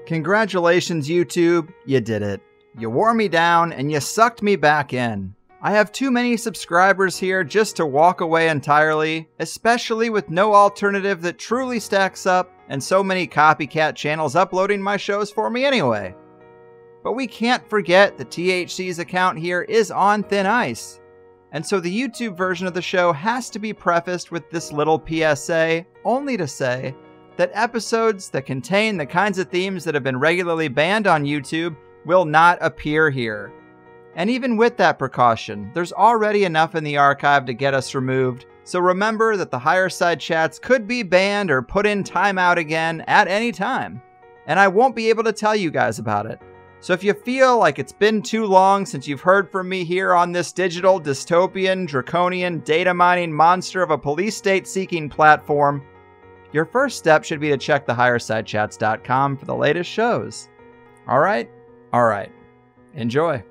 Congratulations, YouTube. You did it. You wore me down and you sucked me back in. I have too many subscribers here just to walk away entirely, especially with no alternative that truly stacks up and so many copycat channels uploading my shows for me anyway. But we can't forget that THC's account here is on thin ice. And so the YouTube version of the show has to be prefaced with this little PSA, only to say that episodes that contain the kinds of themes that have been regularly banned on YouTube will not appear here. And even with that precaution, there's already enough in the archive to get us removed, so remember that the higher side chats could be banned or put in timeout again at any time. And I won't be able to tell you guys about it. So if you feel like it's been too long since you've heard from me here on this digital, dystopian, draconian, data mining monster of a police state seeking platform, your first step should be to check the highersidechats.com for the latest shows. All right? Enjoy.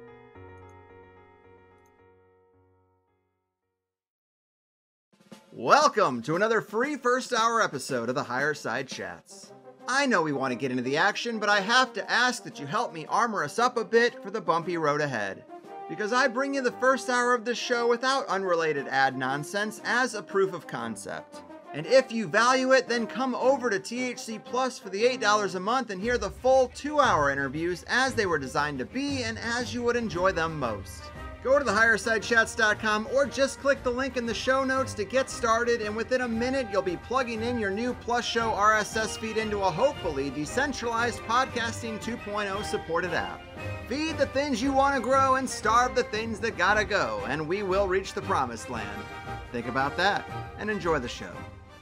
Welcome to another free first hour episode of the Higher Side Chats. I know we want to get into the action, but I have to ask that you help me armor us up a bit for the bumpy road ahead. Because I bring you the first hour of this show without unrelated ad nonsense as a proof of concept. And if you value it, then come over to THC Plus for the $8 a month and hear the full 2-hour interviews as they were designed to be and as you would enjoy them most. Go to thehighersidechats.com or just click the link in the show notes to get started, and within a minute you'll be plugging in your new Plus Show RSS feed into a hopefully decentralized podcasting 2.0 supported app. Feed the things you want to grow and starve the things that gotta go, and we will reach the promised land. Think about that and enjoy the show.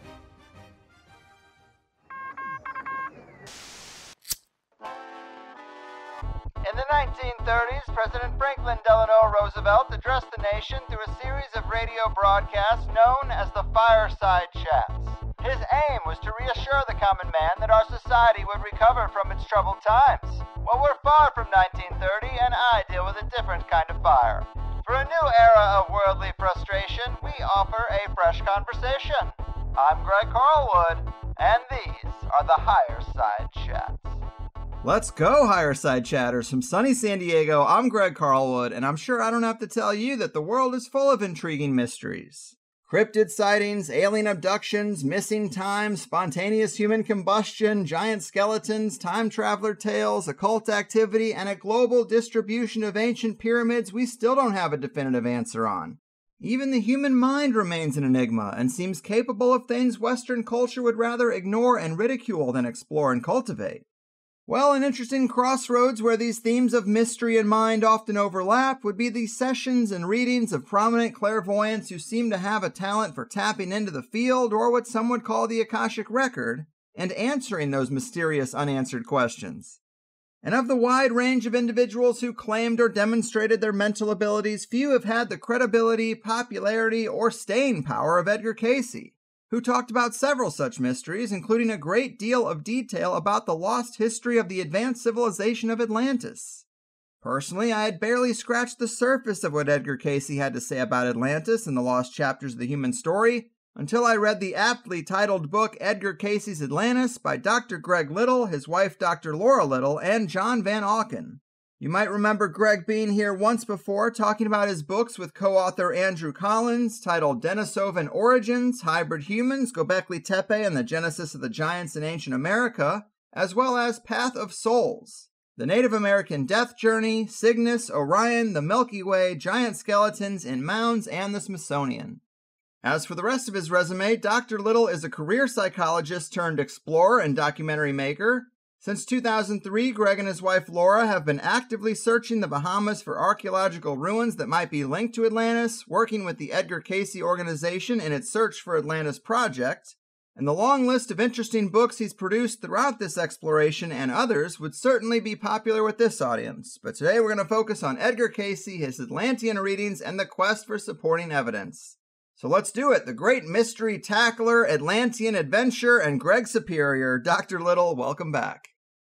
In the 1930s, President Franklin Delano Roosevelt addressed the nation through a series of radio broadcasts known as the Fireside Chats. His aim was to reassure the common man that our society would recover from its troubled times. Well, we're far from 1930, and I deal with a different kind of fire. For a new era of worldly frustration, we offer a fresh conversation. I'm Greg Carlwood, and these are the Higher Side Chats. Let's go, Higher Side Chatters. From sunny San Diego, I'm Greg Carlwood, and I'm sure I don't have to tell you that the world is full of intriguing mysteries. Cryptid sightings, alien abductions, missing time, spontaneous human combustion, giant skeletons, time traveler tales, occult activity, and a global distribution of ancient pyramids we still don't have a definitive answer on. Even the human mind remains an enigma and seems capable of things Western culture would rather ignore and ridicule than explore and cultivate. Well, an interesting crossroads where these themes of mystery and mind often overlap would be the sessions and readings of prominent clairvoyants who seem to have a talent for tapping into the field, or what some would call the Akashic Record, and answering those mysterious unanswered questions. And of the wide range of individuals who claimed or demonstrated their mental abilities, few have had the credibility, popularity, or staying power of Edgar Cayce, who talked about several such mysteries, including a great deal of detail about the lost history of the advanced civilization of Atlantis. Personally, I had barely scratched the surface of what Edgar Cayce had to say about Atlantis and the lost chapters of the human story, until I read the aptly titled book Edgar Cayce's Atlantis by Dr. Greg Little, his wife Dr. Laura Little, and John Van Auken. You might remember Greg being here once before talking about his books with co-author Andrew Collins, titled Denisovan Origins, Hybrid Humans, Göbekli Tepe, and the Genesis of the Giants in Ancient America, as well as Path of Souls, the Native American Death Journey, Cygnus, Orion, the Milky Way, Giant Skeletons in Mounds, and the Smithsonian. As for the rest of his resume, Dr. Little is a career psychologist turned explorer and documentary maker. Since 2003, Greg and his wife Laura have been actively searching the Bahamas for archaeological ruins that might be linked to Atlantis, working with the Edgar Cayce organization in its Search for Atlantis project, and the long list of interesting books he's produced throughout this exploration and others would certainly be popular with this audience. But today we're going to focus on Edgar Cayce, his Atlantean readings, and the quest for supporting evidence. So let's do it. The great mystery tackler, Atlantean adventurer, and Greg Superior, Dr. Little, welcome back.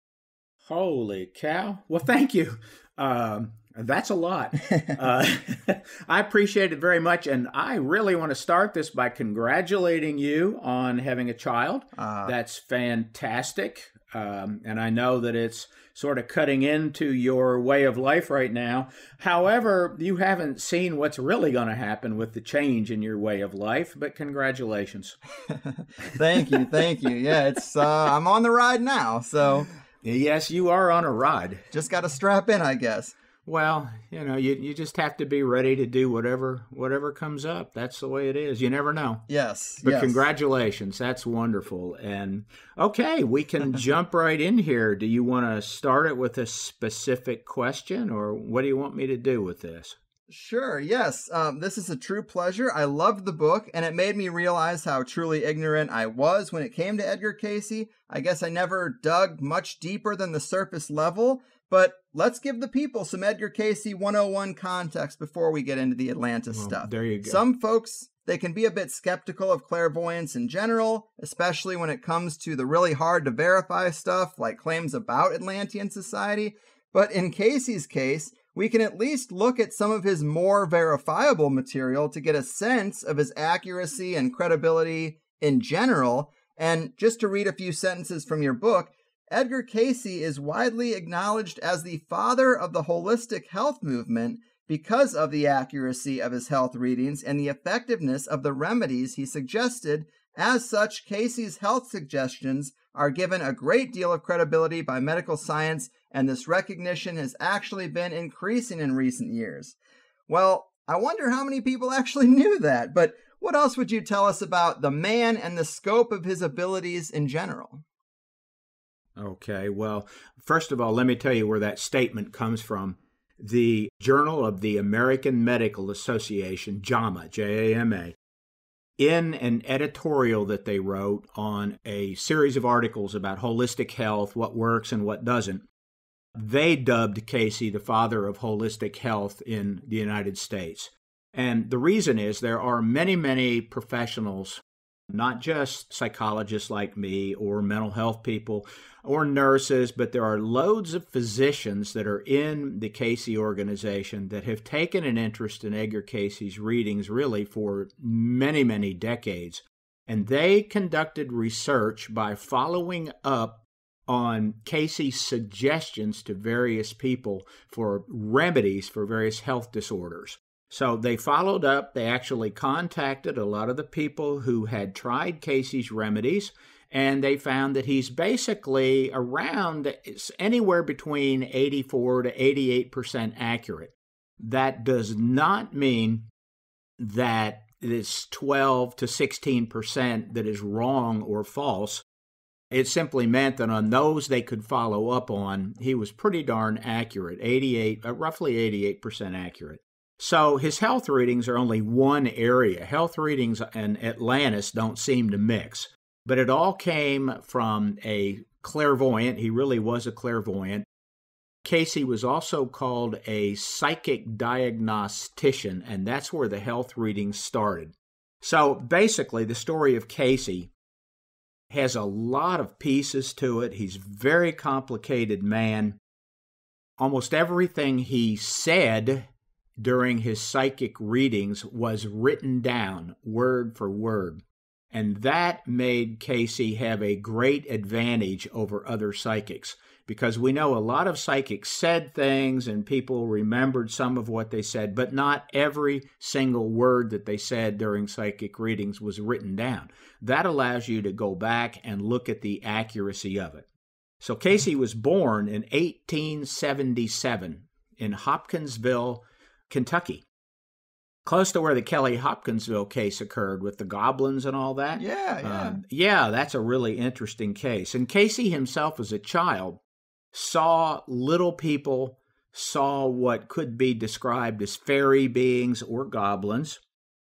Holy cow. Well, thank you. That's a lot. I appreciate it very much. And I really want to start this by congratulating you on having a child. That's fantastic. And I know that it's sort of cutting into your way of life right now. However, you haven't seen what's really going to happen with the change in your way of life, but congratulations. Thank you. Thank you. Yeah, it's I'm on the ride now, so. Yes, you are on a ride. Just got to strap in, I guess. Well, you just have to be ready to do whatever comes up. That's the way it is. You never know. Yes. But congratulations. That's wonderful. And okay, we can jump right in here. Do you want to start it with a specific question, or what do you want me to do with this? Sure, yes. This is a true pleasure. I loved the book, and it made me realize how truly ignorant I was when it came to Edgar Cayce. I guess I never dug much deeper than the surface level, but let's give the people some Edgar Cayce 101 context before we get into the Atlantis stuff. There you go. Some folks, they can be a bit skeptical of clairvoyance in general, especially when it comes to the really hard to verify stuff like claims about Atlantean society. But in Cayce's case, we can at least look at some of his more verifiable material to get a sense of his accuracy and credibility in general. And just to read a few sentences from your book, Edgar Cayce is widely acknowledged as the father of the holistic health movement because of the accuracy of his health readings and the effectiveness of the remedies he suggested. As such, Cayce's health suggestions are given a great deal of credibility by medical science, and this recognition has actually been increasing in recent years. Well, I wonder how many people actually knew that, but what else would you tell us about the man and the scope of his abilities in general? Okay, well, first of all, let me tell you where that statement comes from. The Journal of the American Medical Association, JAMA, J-A-M-A, in an editorial that they wrote on a series of articles about holistic health, what works and what doesn't, they dubbed Cayce the father of holistic health in the United States. And the reason is there are many, many professionals, not just psychologists like me or mental health people or nurses, but there are loads of physicians that are in the Cayce organization that have taken an interest in Edgar Cayce's readings really for many, many decades. And they conducted research by following up on Cayce's suggestions to various people for remedies for various health disorders. So they followed up, they actually contacted a lot of the people who had tried Cayce's remedies, and they found that he's basically around anywhere between 84 to 88% accurate. That does not mean that it's 12 to 16% that is wrong or false. It simply meant that on those they could follow up on, he was pretty darn accurate, roughly 88% accurate. So his health readings are only one area. Health readings and Atlantis don't seem to mix. But it all came from a clairvoyant. He really was a clairvoyant. Cayce was also called a psychic diagnostician, and that's where the health readings started. So basically, the story of Cayce has a lot of pieces to it. He's a very complicated man. Almost everything he said during his psychic readings was written down word for word. And that made Cayce have a great advantage over other psychics, because we know a lot of psychics said things and people remembered some of what they said, but not every single word that they said during psychic readings was written down. That allows you to go back and look at the accuracy of it. So Cayce was born in 1877 in Hopkinsville, Kentucky, close to where the Kelly Hopkinsville case occurred with the goblins and all that. Yeah, that's a really interesting case. And Cayce himself as a child saw little people, saw what could be described as fairy beings or goblins.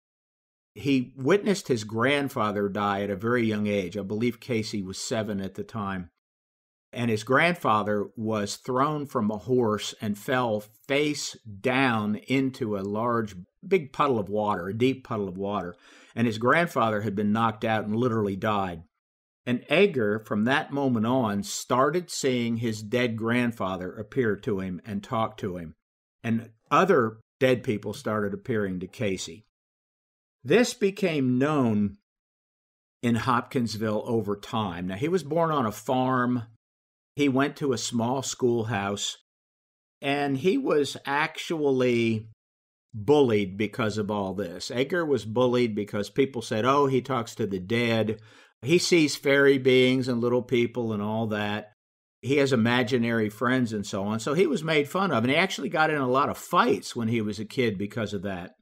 He witnessed his grandfather die at a very young age. I believe Cayce was 7 at the time. And his grandfather was thrown from a horse and fell face down into a big puddle of water, a deep puddle of water. And his grandfather had been knocked out and literally died. And Edgar, from that moment on, started seeing his dead grandfather appear to him and talk to him. And other dead people started appearing to Cayce. This became known in Hopkinsville over time. Now, he was born on a farm He went to a small schoolhouse, and he was actually bullied because of all this. Edgar was bullied because people said, oh, he talks to the dead. He sees fairy beings and little people and all that. He has imaginary friends and so on. So he was made fun of, and he actually got in a lot of fights when he was a kid because of that.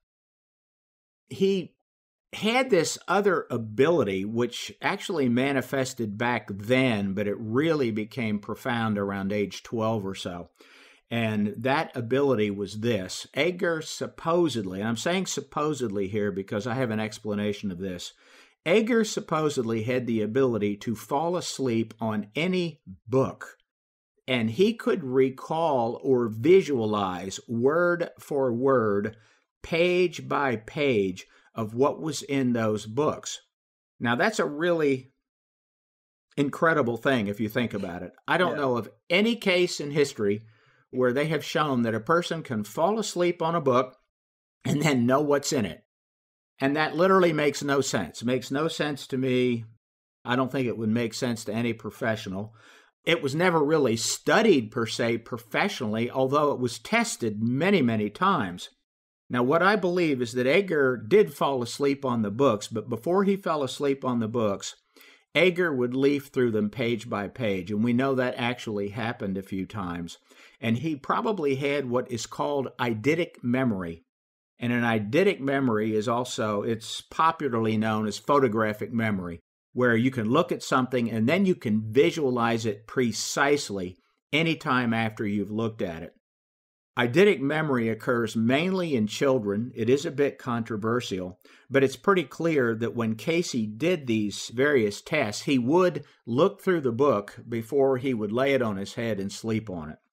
He had this other ability, which actually manifested back then, but it really became profound around age 12 or so. And that ability was this. Edgar supposedly, and I'm saying supposedly here because I have an explanation of this. Edgar supposedly had the ability to fall asleep on any book, and he could recall or visualize word for word, page by page, of what was in those books. Now, that's a really incredible thing if you think about it. I don't know of any case in history where they have shown that a person can fall asleep on a book and then know what's in it. And that literally makes no sense. It makes no sense to me. I don't think it would make sense to any professional. It was never really studied per se professionally, although it was tested many, many times. Now, what I believe is that Edgar did fall asleep on the books, but before he fell asleep on the books, Edgar would leaf through them page by page, and we know that actually happened a few times. And he probably had what is called eidetic memory. And an eidetic memory is also, it's popularly known as photographic memory, where you can look at something and then you can visualize it precisely anytime after you've looked at it. Eidetic memory occurs mainly in children. It is a bit controversial, but it's pretty clear that when Cayce did these various tests, he would look through the book before he would lay it on his head and sleep on it.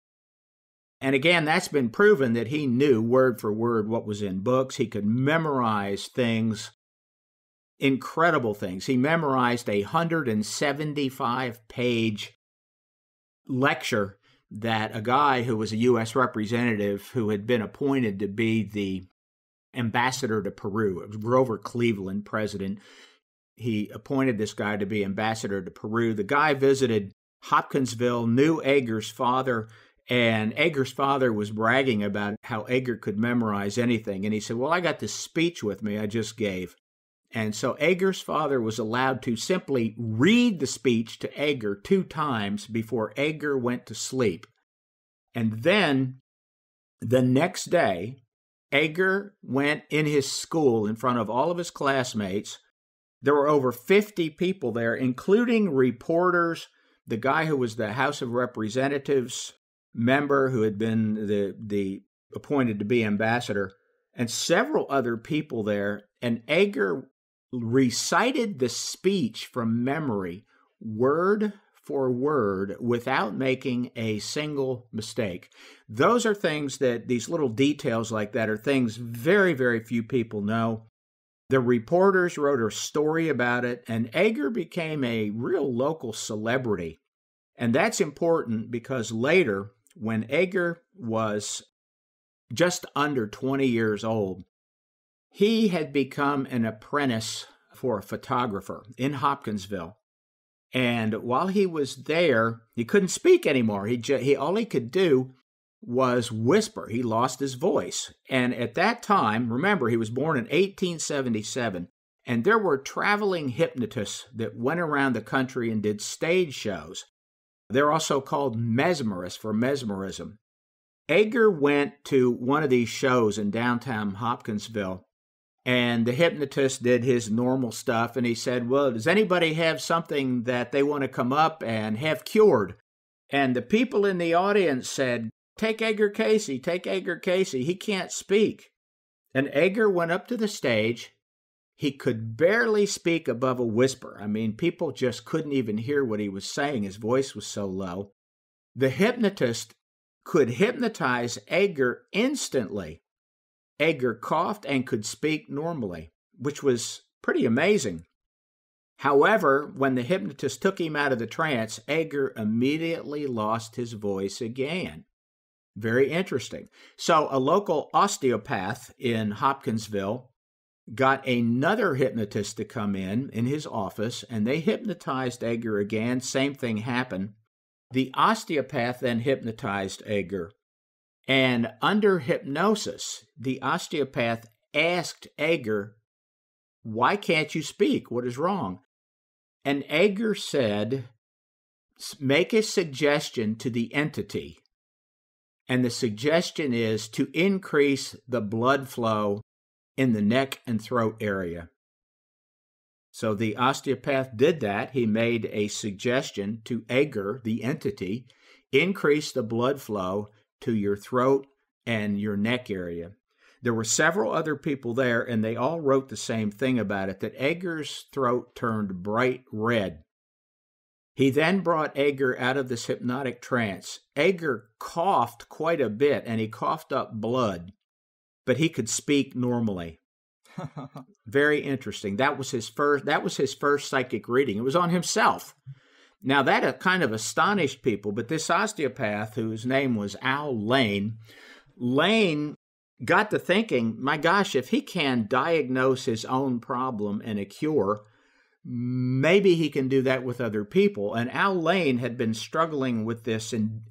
And again, that's been proven that he knew word for word what was in books. He could memorize things, incredible things. He memorized a 175-page lecture that a guy who was a U.S. representative who had been appointed to be the ambassador to Peru, it was Grover Cleveland, president. He appointed this guy to be ambassador to Peru. The guy visited Hopkinsville, knew Edgar's father, and Edgar's father was bragging about how Edgar could memorize anything. And he said, well, I got this speech with me I just gave. And so Edgar's father was allowed to simply read the speech to Edgar 2 times before Edgar went to sleep. And then the next day, Edgar went in his school in front of all of his classmates. There were over 50 people there, including reporters, the guy who was the House of Representatives member who had been the appointed to be ambassador, and several other people there. And Edgar recited the speech from memory, word for word, without making a single mistake. Those are things that, these little details like that, are things very, very few people know. The reporters wrote a story about it, and Edgar became a real local celebrity. And that's important because later, when Edgar was just under 20 years old, he had become an apprentice for a photographer in Hopkinsville. And while he was there, he couldn't speak anymore. All he could do was whisper. He lost his voice. And at that time, remember, he was born in 1877, and there were traveling hypnotists that went around the country and did stage shows. They're also called mesmerists for mesmerism. Edgar went to one of these shows in downtown Hopkinsville, and the hypnotist did his normal stuff, and he said, well, does anybody have something that they want to come up and have cured? And the people in the audience said, take Edgar Cayce, take Edgar Cayce, he can't speak. And Edgar went up to the stage. He could barely speak above a whisper. I mean, people just couldn't even hear what he was saying. His voice was so low. The hypnotist could hypnotize Edgar instantly. Edgar coughed and could speak normally, which was pretty amazing. However, when the hypnotist took him out of the trance, Edgar immediately lost his voice again. Very interesting. So a local osteopath in Hopkinsville got another hypnotist to come in his office, and they hypnotized Edgar again. Same thing happened. The osteopath then hypnotized Edgar. And under hypnosis, the osteopath asked Edgar, "Why can't you speak? What is wrong?" And Edgar said, "Make a suggestion to the entity." And the suggestion is to increase the blood flow in the neck and throat area. So the osteopath did that. He made a suggestion to Edgar, the entity, increase the blood flow to your throat and your neck area. There were several other people there, and they all wrote the same thing about it, that Edgar's throat turned bright red. He then brought Edgar out of this hypnotic trance. Edgar coughed quite a bit, and he coughed up blood, but he could speak normally. Very interesting. That was his first psychic reading. It was on himself. Now, that kind of astonished people, but this osteopath, whose name was Lane got to thinking, my gosh, if he can diagnose his own problem and a cure, maybe he can do that with other people. And Lane had been struggling with this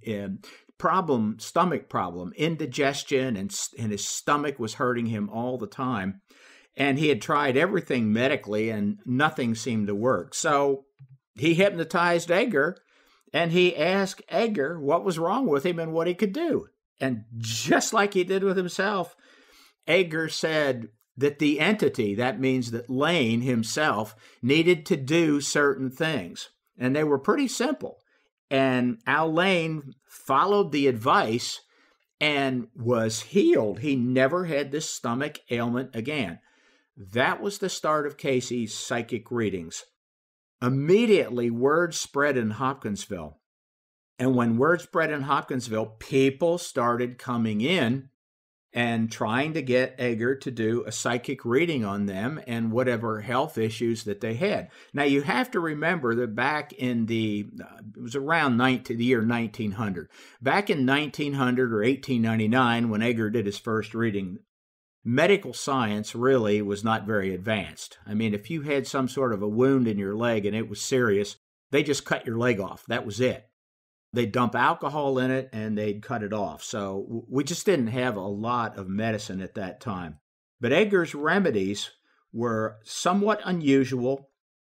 stomach problem, indigestion, and his stomach was hurting him all the time. And he had tried everything medically, and nothing seemed to work. So he hypnotized Edgar, and he asked Edgar what was wrong with him and what he could do. And just like he did with himself, Edgar said that the entity, that means that Lane himself, needed to do certain things. And they were pretty simple. And Lane followed the advice and was healed. He never had this stomach ailment again. That was the start of Cayce's psychic readings. Immediately, word spread in Hopkinsville. And when word spread in Hopkinsville, people started coming in and trying to get Edgar to do a psychic reading on them and whatever health issues that they had. Now, you have to remember that back in it was around the year 1900. Back in 1900 or 1899, when Edgar did his first reading, medical science really was not very advanced. I mean, if you had some sort of a wound in your leg and it was serious, they just cut your leg off. That was it. They'd dump alcohol in it and they'd cut it off. So we just didn't have a lot of medicine at that time. But Edgar's remedies were somewhat unusual.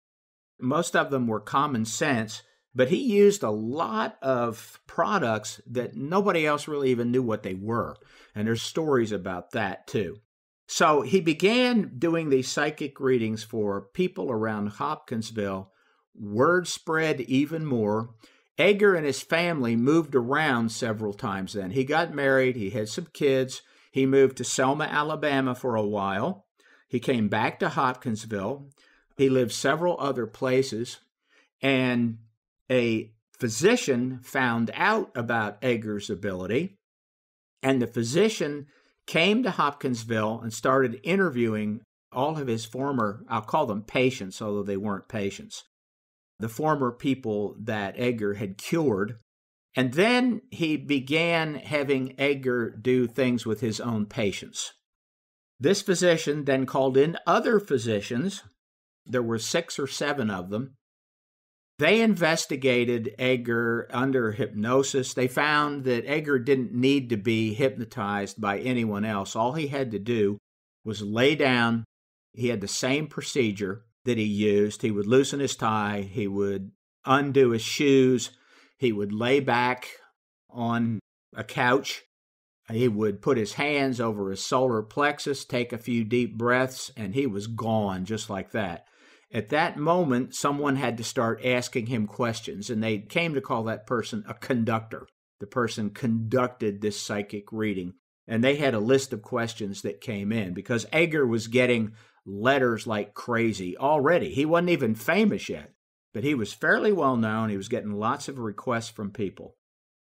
Most of them were common sense, but he used a lot of products that nobody else really even knew what they were. And there's stories about that too. So he began doing these psychic readings for people around Hopkinsville. Word spread even more. Edgar and his family moved around several times then. He got married. He had some kids. He moved to Selma, Alabama for a while. He came back to Hopkinsville. He lived several other places. And a physician found out about Edgar's ability. And the physician came to Hopkinsville and started interviewing all of his former, I'll call them patients, although they weren't patients, the former people that Edgar had cured. And then he began having Edgar do things with his own patients. This physician then called in other physicians. There were 6 or 7 of them. They investigated Edgar under hypnosis. They found that Edgar didn't need to be hypnotized by anyone else. All he had to do was lay down. He had the same procedure that he used. He would loosen his tie. He would undo his shoes. He would lay back on a couch. He would put his hands over his solar plexus, take a few deep breaths, and he was gone just like that. At that moment, someone had to start asking him questions, and they came to call that person a conductor. The person conducted this psychic reading, and they had a list of questions that came in because Edgar was getting letters like crazy already. He wasn't even famous yet, but he was fairly well known. He was getting lots of requests from people.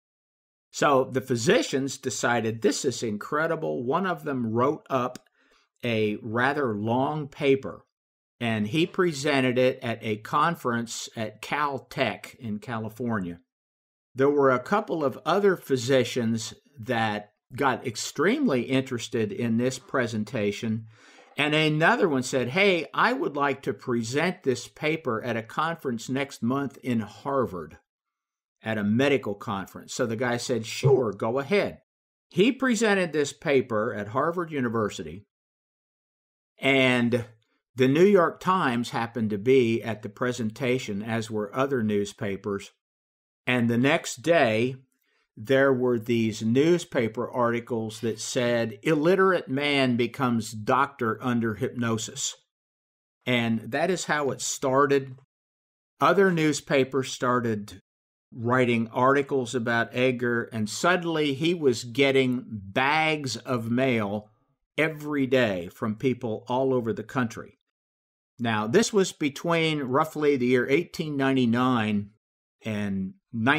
So the physicians decided this is incredible. One of them wrote up a rather long paper, and he presented it at a conference at Caltech in California. There were a couple of other physicians that got extremely interested in this presentation, and another one said, "Hey, I would like to present this paper at a conference next month in Harvard." at a medical conference. So the guy said, sure, go ahead. He presented this paper at Harvard University, and the New York Times happened to be at the presentation, as were other newspapers. And the next day, there were these newspaper articles that said, illiterate man becomes doctor under hypnosis. And that is how it started. Other newspapers started writing articles about Edgar, and suddenly he was getting bags of mail every day from people all over the country. Now, this was between roughly the year 1899 and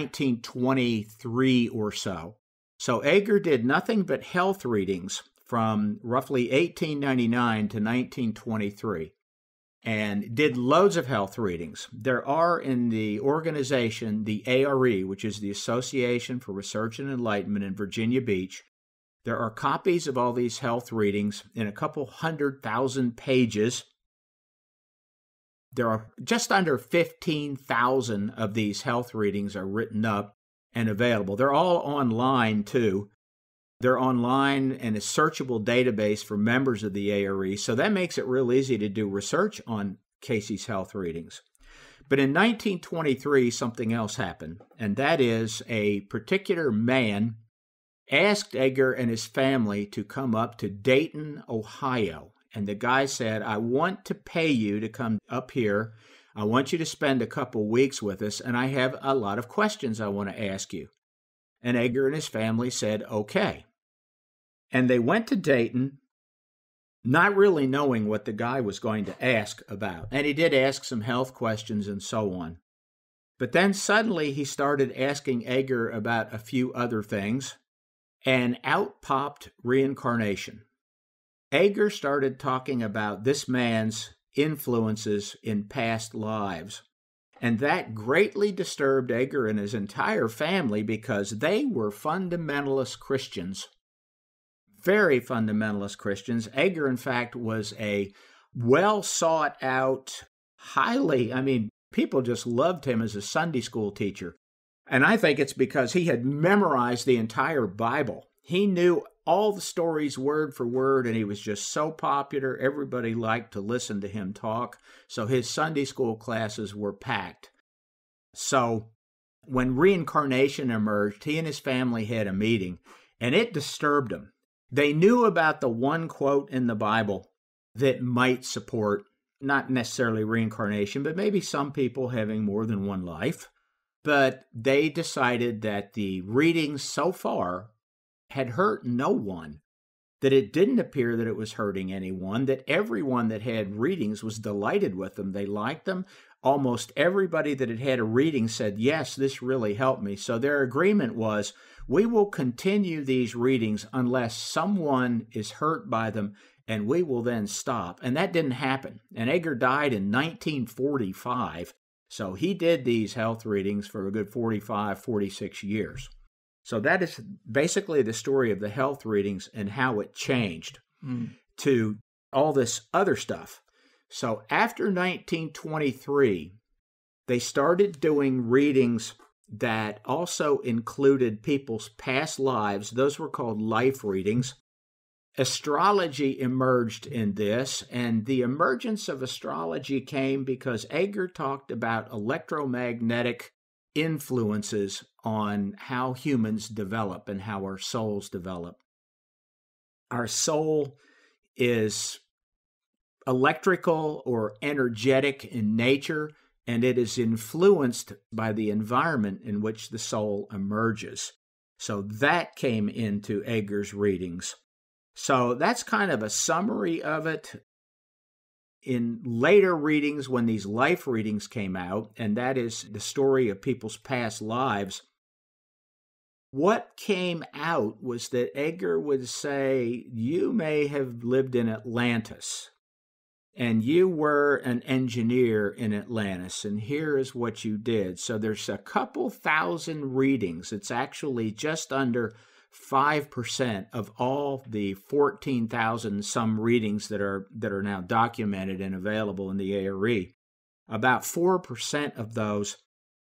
1923 or so. So Edgar did nothing but health readings from roughly 1899 to 1923. And did loads of health readings. There are in the organization, the A.R.E., which is the Association for Research and Enlightenment in Virginia Beach, there are copies of all these health readings in a couple 100,000 pages. There are just under 15,000 of these health readings are written up and available. They're all online, too. They're online in a searchable database for members of the A.R.E., so that makes it real easy to do research on Cayce's health readings. But in 1923, something else happened, and that is a particular man asked Edgar and his family to come up to Dayton, Ohio. And the guy said, I want to pay you to come up here. I want you to spend a couple weeks with us, and I have a lot of questions I want to ask you. And Edgar and his family said, okay. And they went to Dayton, not really knowing what the guy was going to ask about. And he did ask some health questions and so on. But then suddenly he started asking Edgar about a few other things, and out popped reincarnation. Edgar started talking about this man's influences in past lives. And that greatly disturbed Edgar and his entire family because they were fundamentalist Christians. Very fundamentalist Christians. Edgar, in fact, was a well-sought-out, people just loved him as a Sunday school teacher. And I think it's because he had memorized the entire Bible. He knew all the stories word for word, and he was just so popular. Everybody liked to listen to him talk. So his Sunday school classes were packed. So when reincarnation emerged, he and his family had a meeting, and it disturbed them. They knew about the one quote in the Bible that might support not necessarily reincarnation, but maybe some people having more than one life. But they decided that the readings so far had hurt no one, that it didn't appear that it was hurting anyone, that everyone that had readings was delighted with them. They liked them. Almost everybody that had had a reading said, yes, this really helped me. So their agreement was, we will continue these readings unless someone is hurt by them, and we will then stop. And that didn't happen. And Edgar died in 1945. So he did these health readings for a good 45, 46 years. So that is basically the story of the health readings and how it changed to all this other stuff. So after 1923, they started doing readings that also included people's past lives. Those were called life readings. Astrology emerged in this, and the emergence of astrology came because Edgar talked about electromagnetic influences on how humans develop and how our souls develop. Our soul is electrical or energetic in nature, and it is influenced by the environment in which the soul emerges. So that came into Edgar's readings. So that's kind of a summary of it. In later readings, when these life readings came out, and that is the story of people's past lives, what came out was that Edgar would say, you may have lived in Atlantis, and you were an engineer in Atlantis, and here is what you did. So there's a couple thousand readings. It's actually just under 5% of all the 14,000 some readings that are now documented and available in the A.R.E. About 4% of those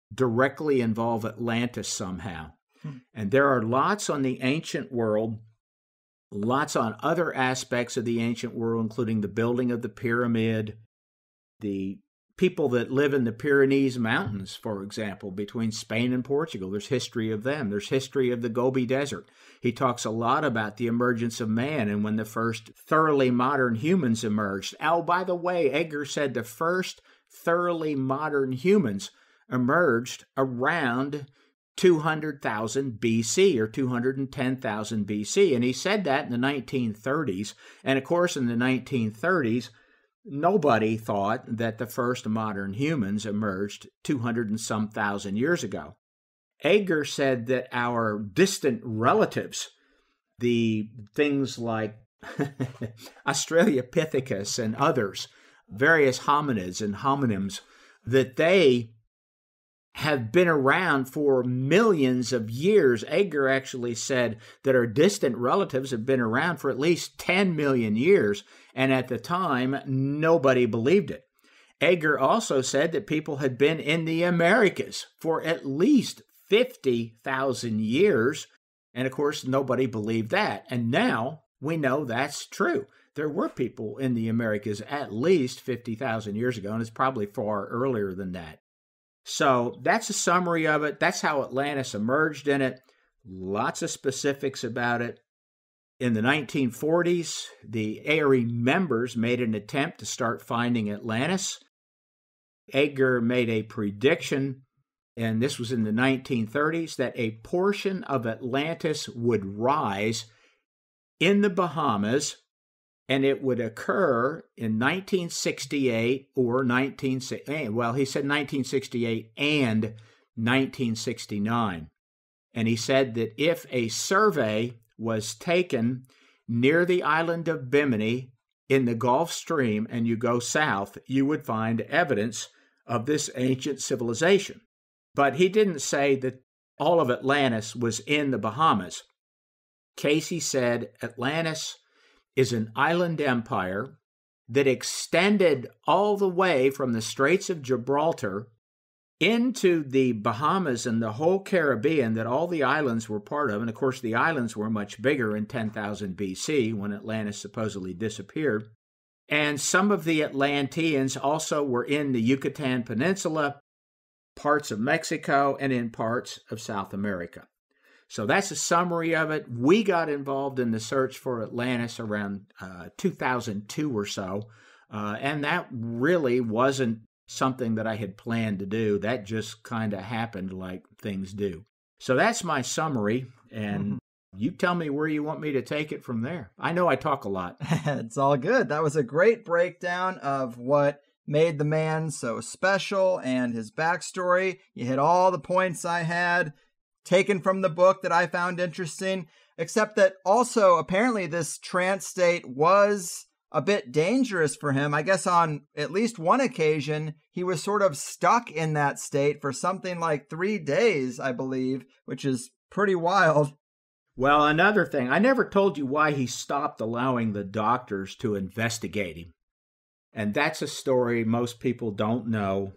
directly involve Atlantis somehow. And there are lots on the ancient world, lots on other aspects of the ancient world, including the building of the pyramid, the people that live in the Pyrenees Mountains, for example, between Spain and Portugal. There's history of them. There's history of the Gobi Desert. He talks a lot about the emergence of man and when the first thoroughly modern humans emerged. Oh, by the way, Edgar said the first thoroughly modern humans emerged around 200,000 BC or 210,000 BC. And he said that in the 1930s. And of course, in the 1930s, nobody thought that the first modern humans emerged 200 and some thousand years ago. Edgar said that our distant relatives, the things like Australopithecus and others, various hominids and homonyms, that they have been around for millions of years. Edgar actually said that our distant relatives have been around for at least 10 million years, and at the time, nobody believed it. Edgar also said that people had been in the Americas for at least 50,000 years, and of course, nobody believed that. And now we know that's true. There were people in the Americas at least 50,000 years ago, and it's probably far earlier than that. So that's a summary of it. That's how Atlantis emerged in it. Lots of specifics about it. In the 1940s, the A.R.E. members made an attempt to start finding Atlantis. Edgar made a prediction, and this was in the 1930s, that a portion of Atlantis would rise in the Bahamas, and it would occur in 1968 or he said 1968 and 1969. And he said that if a survey was taken near the island of Bimini in the Gulf Stream and you go south, you would find evidence of this ancient civilization. But he didn't say that all of Atlantis was in the Bahamas. Cayce said Atlantis is an island empire that extended all the way from the Straits of Gibraltar into the Bahamas and the whole Caribbean that all the islands were part of. And of course, the islands were much bigger in 10,000 BC when Atlantis supposedly disappeared. And some of the Atlanteans also were in the Yucatan Peninsula, parts of Mexico, and in parts of South America. So that's a summary of it. We got involved in the search for Atlantis around 2002 or so, and that really wasn't something that I had planned to do. That just kind of happened like things do. So that's my summary, and you tell me where you want me to take it from there. I know I talk a lot. It's all good. That was a great breakdown of what made the man so special and his backstory. You hit all the points I had taken from the book that I found interesting, except that also apparently this trance state was a bit dangerous for him. I guess on at least one occasion, he was sort of stuck in that state for something like 3 days, I believe, which is pretty wild. Well, another thing, I never told you why he stopped allowing the doctors to investigate him. And that's a story most people don't know.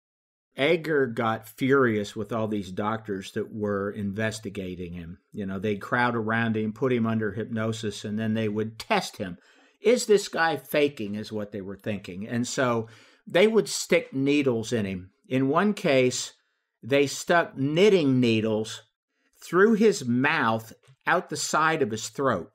Edgar got furious with all these doctors that were investigating him. You know, they'd crowd around him, put him under hypnosis, and then they would test him. Is this guy faking, is what they were thinking. And so they would stick needles in him. In one case, they stuck knitting needles through his mouth out the side of his throat.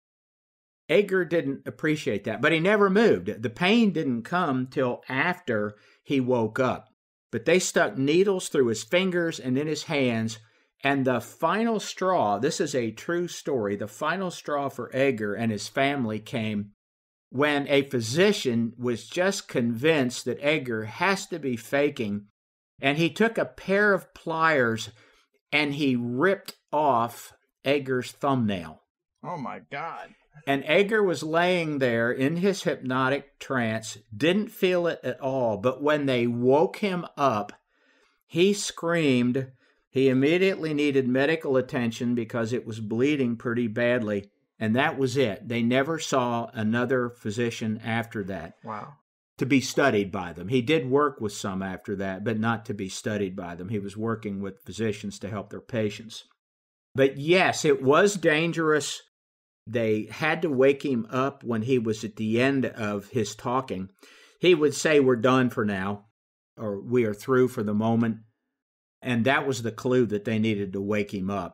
Edgar didn't appreciate that, but he never moved. The pain didn't come till after he woke up. But they stuck needles through his fingers and in his hands, and the final straw, this is a true story, the final straw for Edgar and his family came when a physician was just convinced that Edgar has to be faking, and he took a pair of pliers and he ripped off Edgar's thumbnail. Oh my God. And Edgar was laying there in his hypnotic trance, didn't feel it at all, but when they woke him up, he screamed. He immediately needed medical attention because it was bleeding pretty badly, and that was it. They never saw another physician after that. Wow. to be studied by them. He did work with some after that, but not to be studied by them. He was working with physicians to help their patients. But yes, it was dangerous. They had to wake him up when he was at the end of his talking. He would say, "We're done for now," or "We are through for the moment." And that was the clue that they needed to wake him up.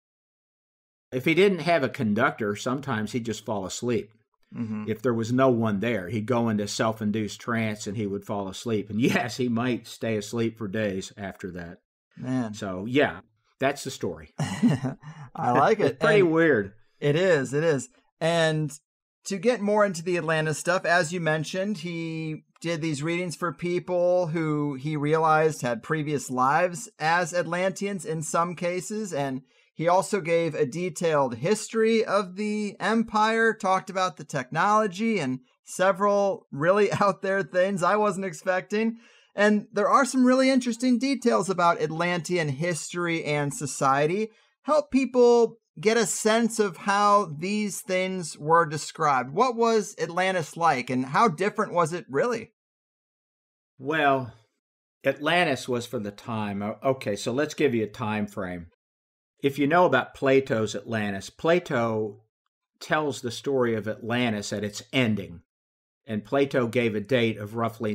If he didn't have a conductor, sometimes he'd just fall asleep. Mm-hmm. If there was no one there, he'd go into self-induced trance and he would fall asleep. And yes, he might stay asleep for days after that. Man. So yeah, that's the story. I like it. It's pretty weird. It is. And to get more into the Atlantis stuff, as you mentioned, he did these readings for people who he realized had previous lives as Atlanteans in some cases. And he also gave a detailed history of the empire, talked about the technology and several really out there things I wasn't expecting. And there are some really interesting details about Atlantean history and society. Help people get a sense of how these things were described. What was Atlantis like, and how different was it really? Well, Atlantis was for the time. Okay, so let's give you a time frame. If you know about Plato's Atlantis, Plato tells the story of Atlantis at its ending. And Plato gave a date of roughly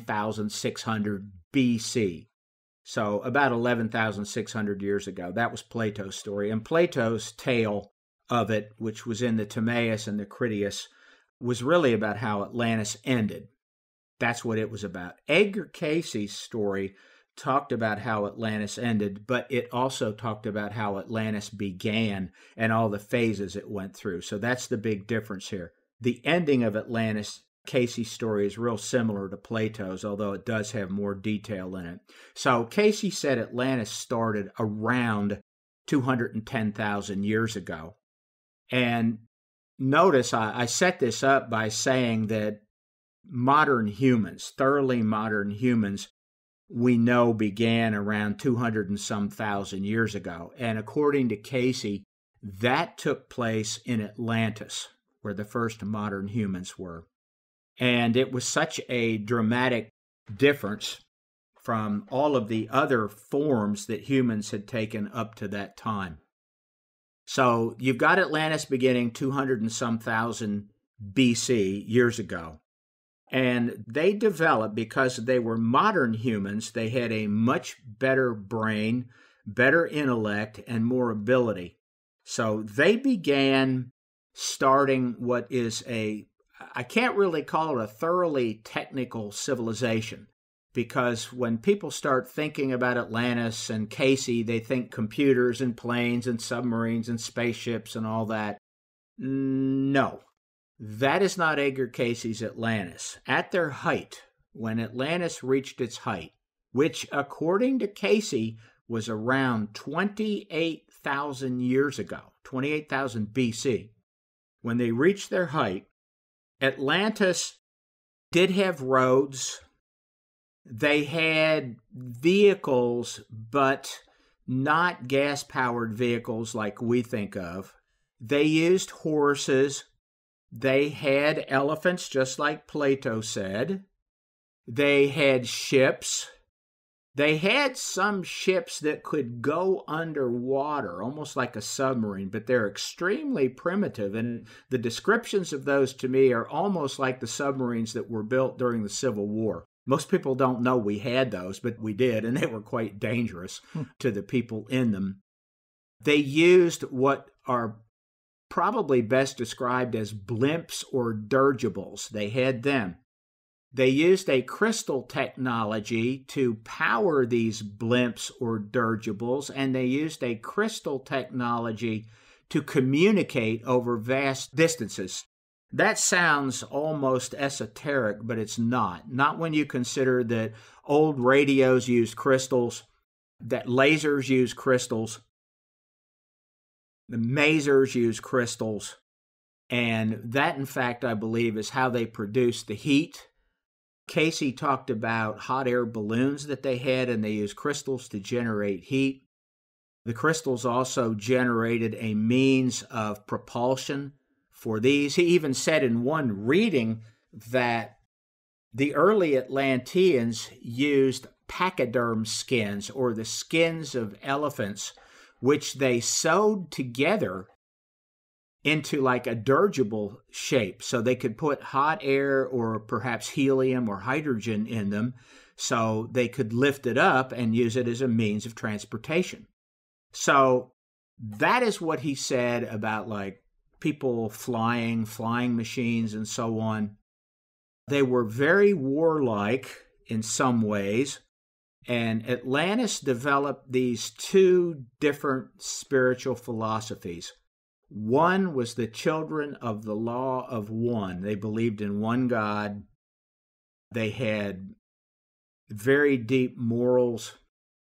9,600 BC. So about 11,600 years ago. That was Plato's story. And Plato's tale of it, which was in the Timaeus and the Critias, was really about how Atlantis ended. That's what it was about. Edgar Cayce's story talked about how Atlantis ended, but it also talked about how Atlantis began and all the phases it went through. So that's the big difference here. The ending of Atlantis, Cayce's story, is real similar to Plato's, although it does have more detail in it. So Cayce said Atlantis started around 210,000 years ago. And notice I set this up by saying that modern humans, thoroughly modern humans, we know began around 200 and some thousand years ago. And according to Cayce, that took place in Atlantis, where the first modern humans were. And it was such a dramatic difference from all of the other forms that humans had taken up to that time. So you've got Atlantis beginning 200 and some thousand BC, years ago. And they developed, because they were modern humans, they had a much better brain, better intellect, and more ability. So they began starting what is I can't really call it a thoroughly technical civilization, because when people start thinking about Atlantis and Cayce, they think computers and planes and submarines and spaceships and all that. No. That is not Edgar Cayce's Atlantis. At their height, when Atlantis reached its height, which according to Cayce was around 28,000 years ago, 28,000 BC, when they reached their height, Atlantis did have roads. They had vehicles, but not gas-powered vehicles like we think of. They used horses. They had elephants, just like Plato said. They had ships. They had some ships that could go underwater, almost like a submarine, but they're extremely primitive. And the descriptions of those to me are almost like the submarines that were built during the Civil War. Most people don't know we had those, but we did, and they were quite dangerous to the people in them. They used what are probably best described as blimps or dirigibles. They had them. They used a crystal technology to power these blimps or dirigibles, and they used a crystal technology to communicate over vast distances. That sounds almost esoteric, but it's not. Not when you consider that old radios used crystals, that lasers use crystals, the masers use crystals, and that, in fact, I believe, is how they produce the heat. Cayce talked about hot air balloons that they had, and they used crystals to generate heat. The crystals also generated a means of propulsion for these. He even said in one reading that the early Atlanteans used pachyderm skins, or the skins of elephants, which they sewed together into like a dirigible shape. So they could put hot air or perhaps helium or hydrogen in them, so they could lift it up and use it as a means of transportation. So that is what he said about like people flying machines and so on. They were very warlike in some ways, and Atlantis developed these two different spiritual philosophies. One was the children of the law of one. They believed in one God. They had very deep morals.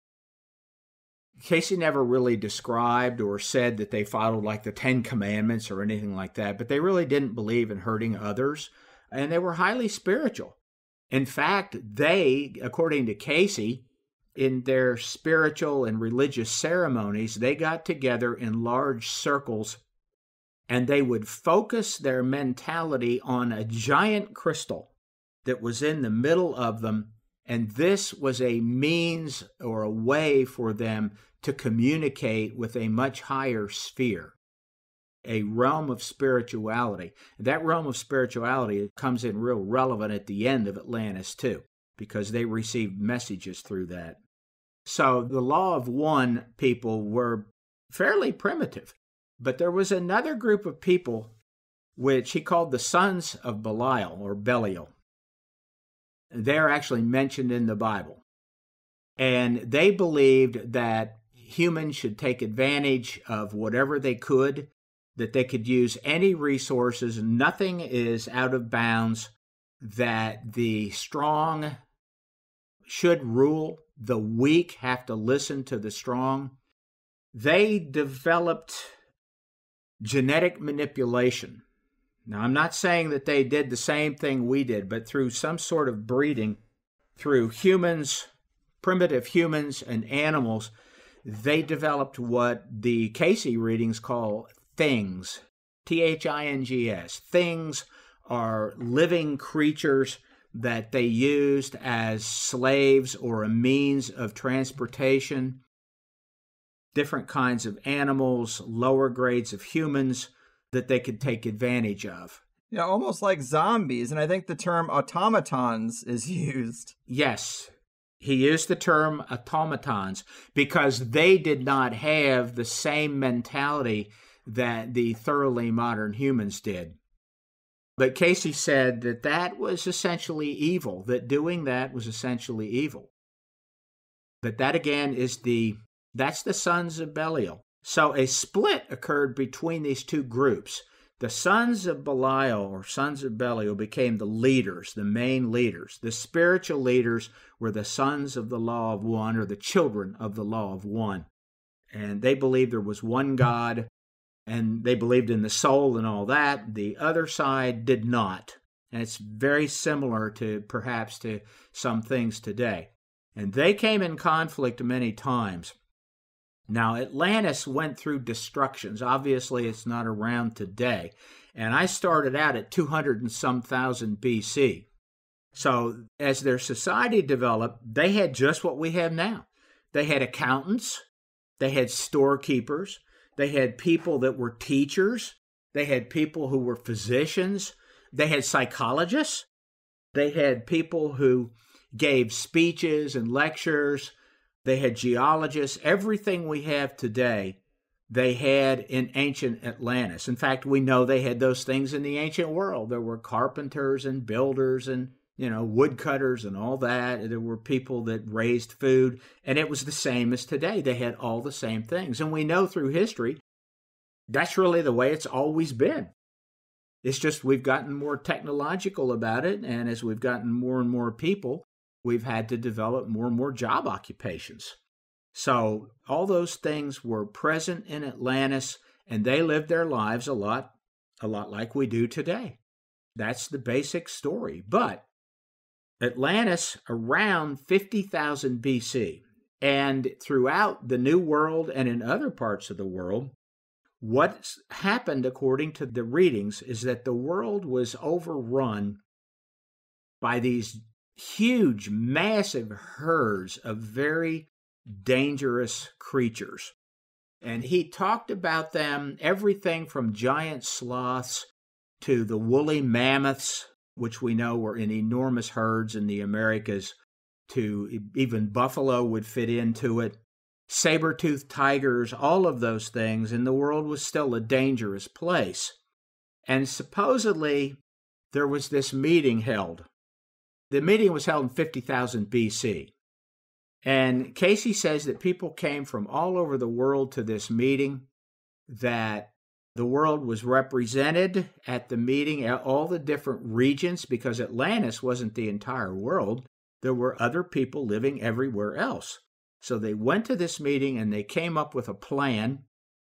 Cayce never really described or said that they followed like the Ten Commandments or anything like that, but they really didn't believe in hurting others, and they were highly spiritual. In fact, they, according to Cayce, in their spiritual and religious ceremonies, they got together in large circles, and they would focus their mentality on a giant crystal that was in the middle of them, and this was a means or a way for them to communicate with a much higher sphere, a realm of spirituality. That realm of spirituality comes in real relevant at the end of Atlantis too, because they received messages through that. So the law of one people were fairly primitive, but there was another group of people which he called the sons of Belial or Belial. They're actually mentioned in the Bible. And they believed that humans should take advantage of whatever they could, that they could use any resources, nothing is out of bounds, that the strong should rule, the weak have to listen to the strong. They developed genetic manipulation. Now, I'm not saying that they did the same thing we did, but through some sort of breeding, through humans, primitive humans and animals, they developed what the Cayce readings call things, Things. Things are living creatures that they used as slaves or a means of transportation, different kinds of animals, lower grades of humans that they could take advantage of. Yeah, almost like zombies, and I think the term automatons is used. Yes, he used the term automatons because they did not have the same mentality that the thoroughly modern humans did. But Cayce said that that was essentially evil, that doing that was essentially evil. But that again is that's the sons of Belial. So a split occurred between these two groups. The sons of Belial or sons of Belial became the leaders, the main leaders. The spiritual leaders were the sons of the law of one, or the children of the law of one. And they believed there was one God, and they believed in the soul and all that. The other side did not. And it's very similar to perhaps to some things today. And they came in conflict many times. Now, Atlantis went through destructions. Obviously, it's not around today. And I started out at 200 and some thousand BC. So as their society developed, they had just what we have now. They had accountants. They had storekeepers. They had people that were teachers. They had people who were physicians. They had psychologists. They had people who gave speeches and lectures. They had geologists. Everything we have today, they had in ancient Atlantis. In fact, we know they had those things in the ancient world. There were carpenters and builders and, woodcutters and all that. There were people that raised food, and it was the same as today. They had all the same things. And we know through history, that's really the way it's always been. It's just we've gotten more technological about it, and as we've gotten more and more people, we've had to develop more and more job occupations. So all those things were present in Atlantis, and they lived their lives a lot like we do today. That's the basic story. But Atlantis around 50,000 BC, and throughout the New World and in other parts of the world, what's happened according to the readings is that the world was overrun by these huge, massive herds of very dangerous creatures. And he talked about them, everything from giant sloths to the woolly mammoths, which we know were in enormous herds in the Americas, to even buffalo would fit into it, saber-toothed tigers, all of those things, and the world was still a dangerous place. And supposedly there was this meeting held. The meeting was held in 50,000 BC. And Cayce says that people came from all over the world to this meeting, that the world was represented at the meeting, all the different regions, because Atlantis wasn't the entire world. There were other people living everywhere else. So they went to this meeting and they came up with a plan.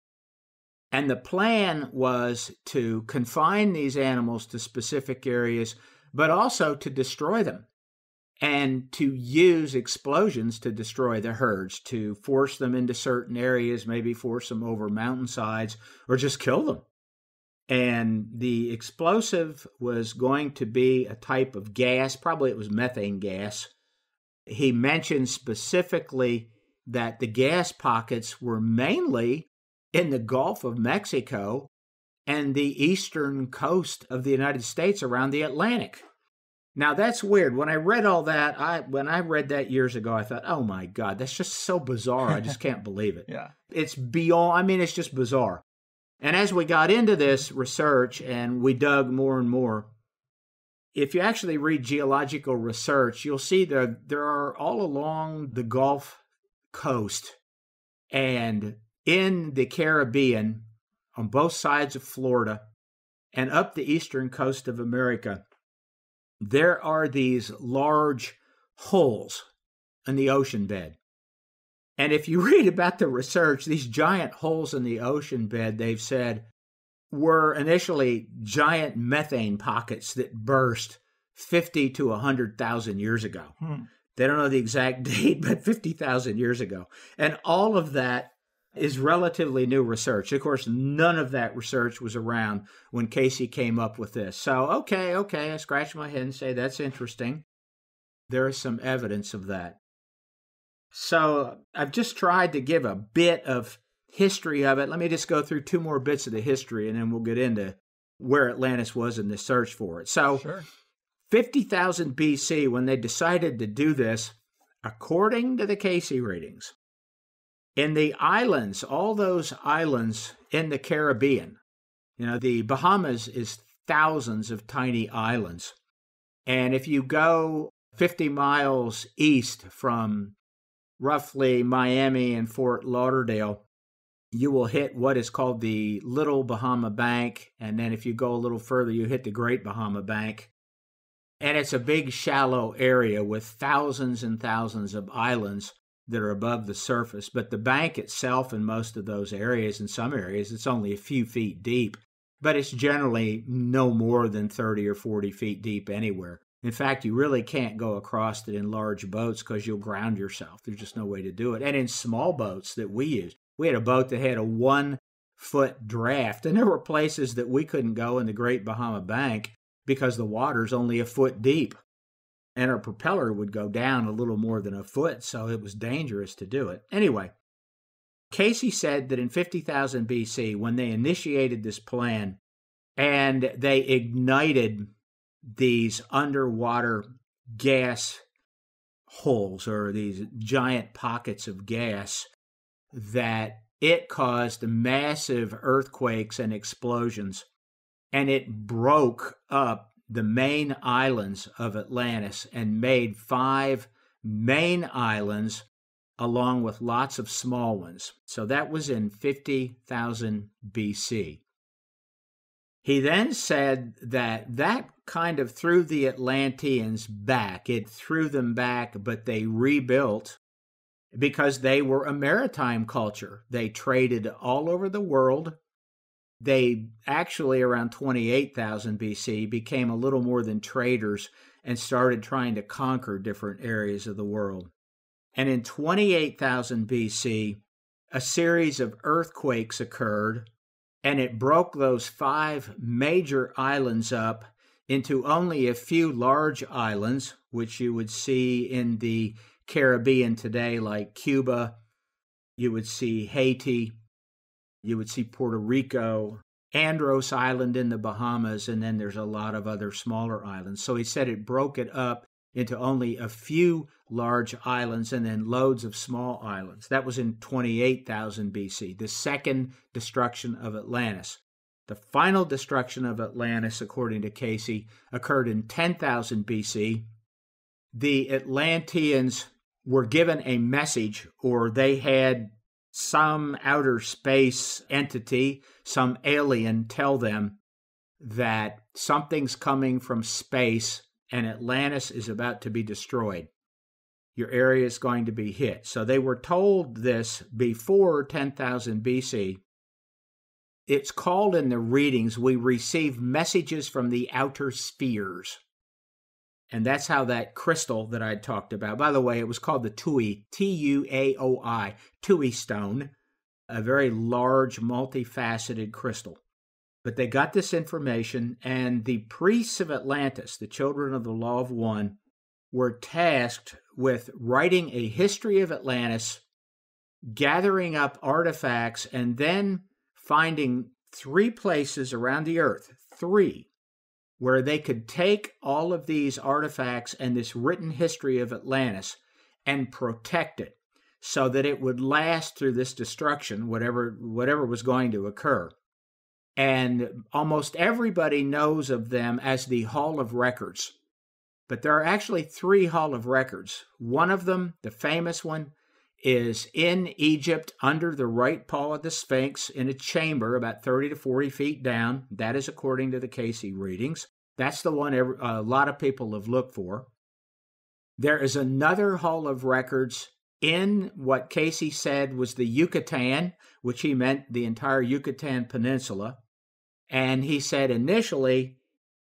And the plan was to confine these animals to specific areas, but also to destroy them and to use explosions to destroy the herds, to force them into certain areas, maybe force them over mountainsides, or just kill them. And the explosive was going to be a type of gas, probably it was methane gas. He mentioned specifically that the gas pockets were mainly in the Gulf of Mexico and the eastern coast of the United States around the Atlantic. Now, that's weird. When I read all that, when I read that years ago, I thought, oh my God, that's just so bizarre. I just can't believe it. Yeah. It's beyond, it's just bizarre. And as we got into this research and we dug more and more, if you actually read geological research, you'll see that there are all along the Gulf Coast and in the Caribbean, on both sides of Florida, and up the eastern coast of America, there are these large holes in the ocean bed. And if you read about the research, these giant holes in the ocean bed, they've said, were initially giant methane pockets that burst 50 to 100,000 years ago. They don't know the exact date, but 50,000 years ago. And all of that is relatively new research. Of course, none of that research was around when Cayce came up with this. So, okay, I scratch my head and say, that's interesting. There is some evidence of that. So I've just tried to give a bit of history of it. Let me just go through two more bits of the history, and then we'll get into where Atlantis was in the search for it. So, sure. 50,000 BC, when they decided to do this, according to the Cayce readings, in the islands, all those islands in the Caribbean, the Bahamas is thousands of tiny islands. And if you go 50 miles east from roughly Miami and Fort Lauderdale, you will hit what is called the Little Bahama Bank. And then if you go a little further, you hit the Great Bahama Bank. And it's a big, shallow area with thousands and thousands of islands that are above the surface. But the bank itself in most of those areas, in some areas, it's only a few feet deep. But it's generally no more than 30 or 40 feet deep anywhere. In fact, you really can't go across it in large boats because you'll ground yourself. There's just no way to do it. And in small boats that we use, we had a boat that had a 1-foot draft. And there were places that we couldn't go in the Great Bahama Bank because the water's only a foot deep. And our propeller would go down a little more than a foot, so it was dangerous to do it. Anyway, Cayce said that in 50,000 BC, when they initiated this plan and they ignited these underwater gas holes or these giant pockets of gas, that it caused massive earthquakes and explosions, and it broke up the main islands of Atlantis and made 5 main islands along with lots of small ones. So that was in 50,000 BC. He then said that kind of threw the Atlanteans back. It threw them back, but they rebuilt because they were a maritime culture. They traded all over the world. They actually, around 28,000 BC, became a little more than traders and started trying to conquer different areas of the world. And in 28,000 BC, a series of earthquakes occurred, and it broke those 5 major islands up into only a few large islands, which you would see in the Caribbean today, like Cuba. You would see Haiti. You would see Puerto Rico, Andros Island in the Bahamas, and then there's a lot of other smaller islands. So he said it broke it up into only a few large islands and then loads of small islands. That was in 28,000 BC, the second destruction of Atlantis. The final destruction of Atlantis, according to Cayce, occurred in 10,000 BC. The Atlanteans were given a message, or they had some outer space entity, some alien, tell them that something's coming from space and Atlantis is about to be destroyed. Your area is going to be hit. So they were told this before 10,000 BC. It's called in the readings, we receive messages from the outer spheres. And that's how that crystal that I talked about, by the way, it was called the Tuoi, Tuaoi, Tuoi stone, a very large, multifaceted crystal. But they got this information, and the priests of Atlantis, the children of the Law of One, were tasked with writing a history of Atlantis, gathering up artifacts, and then finding 3 places around the earth, 3, where they could take all of these artifacts and this written history of Atlantis and protect it so that it would last through this destruction, whatever was going to occur. And almost everybody knows of them as the Hall of Records. But there are actually 3 Hall of Records. One of them, the famous one, is in Egypt under the right paw of the Sphinx in a chamber about 30 to 40 feet down. That is according to the Cayce readings. That's the one a lot of people have looked for. There is another Hall of Records in what Cayce said was the Yucatan, which he meant the entire Yucatan Peninsula. And he said initially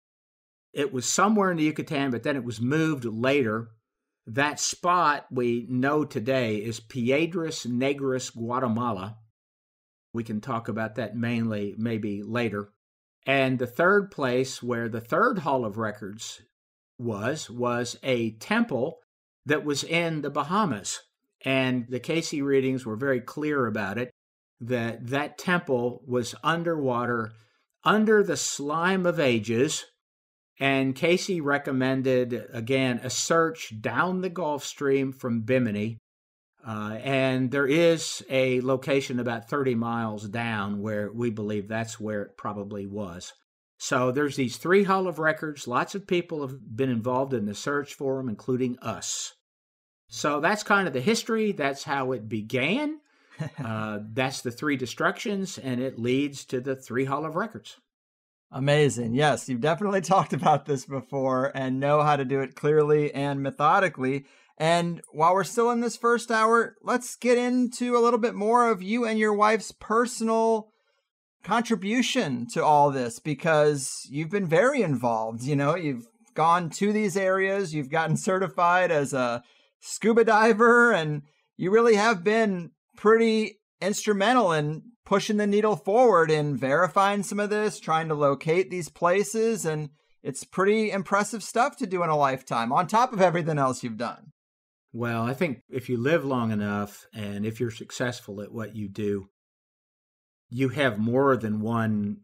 it was somewhere in the Yucatan, but then it was moved later. That spot we know today is Piedras Negras, Guatemala. We can talk about that mainly maybe later. And the third place where the third Hall of Records was a temple that was in the Bahamas. And the Cayce readings were very clear about it, that temple was underwater, under the slime of ages. And Cayce recommended, again, a search down the Gulf Stream from Bimini. And there is a location about 30 miles down where we believe that's where it probably was. So there's these 3 Hall of Records. Lots of people have been involved in the search for them, including us. So that's kind of the history. That's how it began. That's the 3 destructions, and it leads to the 3 Hall of Records. Amazing. Yes, you've definitely talked about this before and know how to do it clearly and methodically. And while we're still in this first hour, let's get into a little bit more of you and your wife's personal contribution to all this, because you've been very involved. You know, you've gone to these areas, you've gotten certified as a scuba diver, and you really have been pretty instrumental in pushing the needle forward in verifying some of this, trying to locate these places, and it's pretty impressive stuff to do in a lifetime, on top of everything else you've done. Well, I think if you live long enough and if you're successful at what you do, you have more than one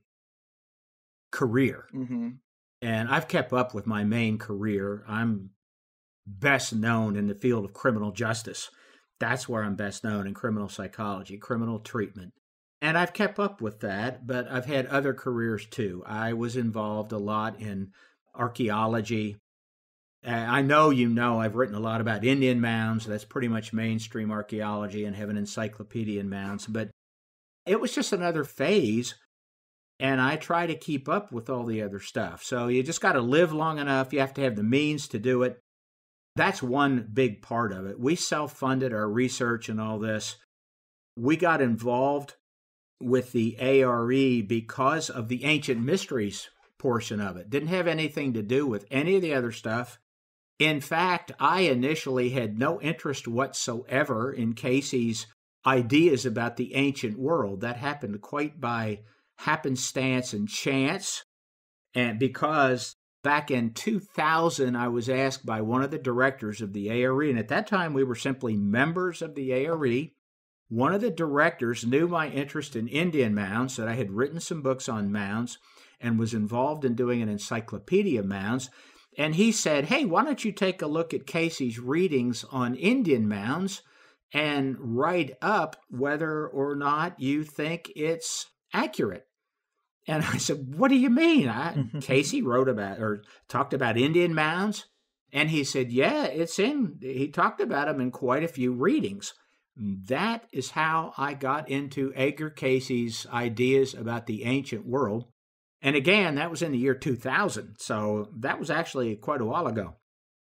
career. Mm-hmm. And I've kept up with my main career. I'm best known in the field of criminal justice. That's where I'm best known, in criminal psychology, criminal treatment. And I've kept up with that, but I've had other careers too. I was involved a lot in archaeology. I know I've written a lot about Indian mounds. That's pretty much mainstream archaeology, and have an encyclopedia in mounds. But it was just another phase, and I try to keep up with all the other stuff. So you just got to live long enough. You have to have the means to do it. That's one big part of it. We self-funded our research and all this. We got involved with the A.R.E. because of the ancient mysteries portion of it. Didn't have anything to do with any of the other stuff. In fact, I initially had no interest whatsoever in Cayce's ideas about the ancient world. That happened quite by happenstance and chance, and because back in 2000, I was asked by one of the directors of the A.R.E., and at that time we were simply members of the A.R.E. One of the directors knew my interest in Indian mounds, that I had written some books on mounds and was involved in doing an encyclopedia of mounds. And he said, hey, why don't you take a look at Cayce's readings on Indian mounds and write up whether or not you think it's accurate. And I said, what do you mean? Cayce wrote about or talked about Indian mounds? And he said, yeah, he talked about them in quite a few readings. That is how I got into Edgar Cayce's ideas about the ancient world. And again, that was in the year 2000, so that was actually quite a while ago.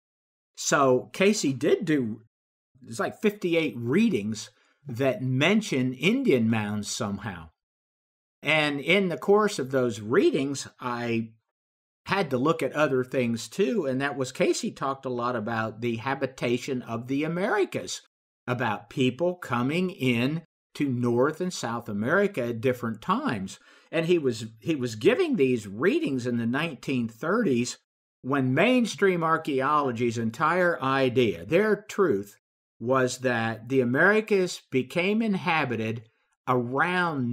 So Cayce did do, it's like 58 readings that mention Indian mounds somehow. And in the course of those readings, I had to look at other things too, and that was Cayce talked a lot about the habitation of the Americas, about people coming in to North and South America at different times. And he was giving these readings in the 1930s when mainstream archaeology's entire idea, their truth, was that the Americas became inhabited around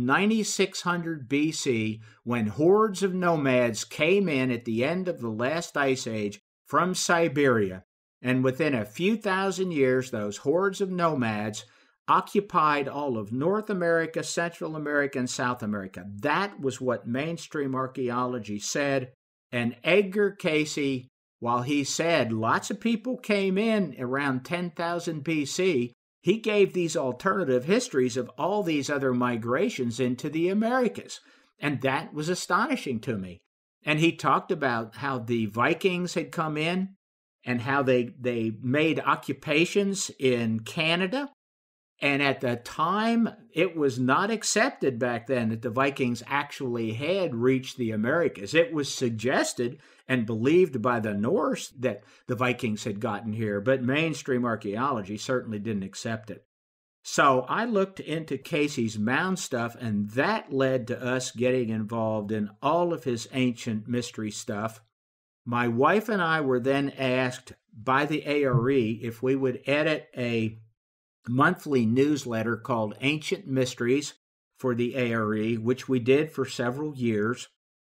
9600 BC when hordes of nomads came in at the end of the last ice age from Siberia. And within a few thousand years, those hordes of nomads occupied all of North America, Central America, and South America. That was what mainstream archaeology said. And Edgar Cayce, while he said lots of people came in around 10,000 BC, he gave these alternative histories of all these other migrations into the Americas. And that was astonishing to me. And he talked about how the Vikings had come in and how they made occupations in Canada. And at the time, it was not accepted back then that the Vikings actually had reached the Americas. It was suggested and believed by the Norse that the Vikings had gotten here, but mainstream archaeology certainly didn't accept it. So I looked into Cayce's mound stuff, and that led to us getting involved in all of his ancient mystery stuff. My wife and I were then asked by the A.R.E. if we would edit a monthly newsletter called Ancient Mysteries for the A.R.E., which we did for several years.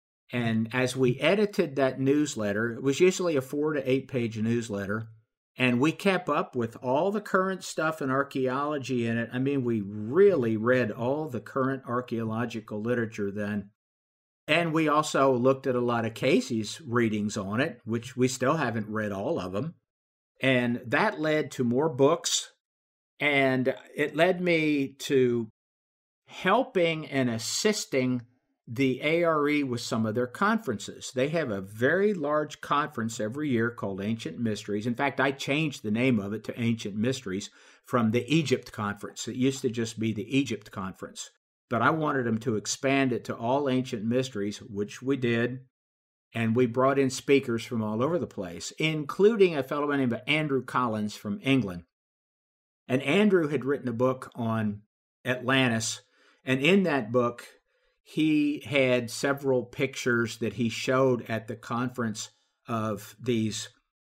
And as we edited that newsletter, it was usually a 4 to 8 page newsletter, and we kept up with all the current stuff in archaeology in it. I mean, we really read all the current archaeological literature then. And we also looked at a lot of Cayce's readings on it, which we still haven't read all of them. And that led to more books. And it led me to helping and assisting the A.R.E. with some of their conferences. They have a very large conference every year called Ancient Mysteries. In fact, I changed the name of it to Ancient Mysteries from the Egypt Conference. It used to just be the Egypt Conference. But I wanted them to expand it to all Ancient Mysteries, which we did. And we brought in speakers from all over the place, including a fellow named Andrew Collins from England. And Andrew had written a book on Atlantis, and in that book, he had several pictures that he showed at the conference of these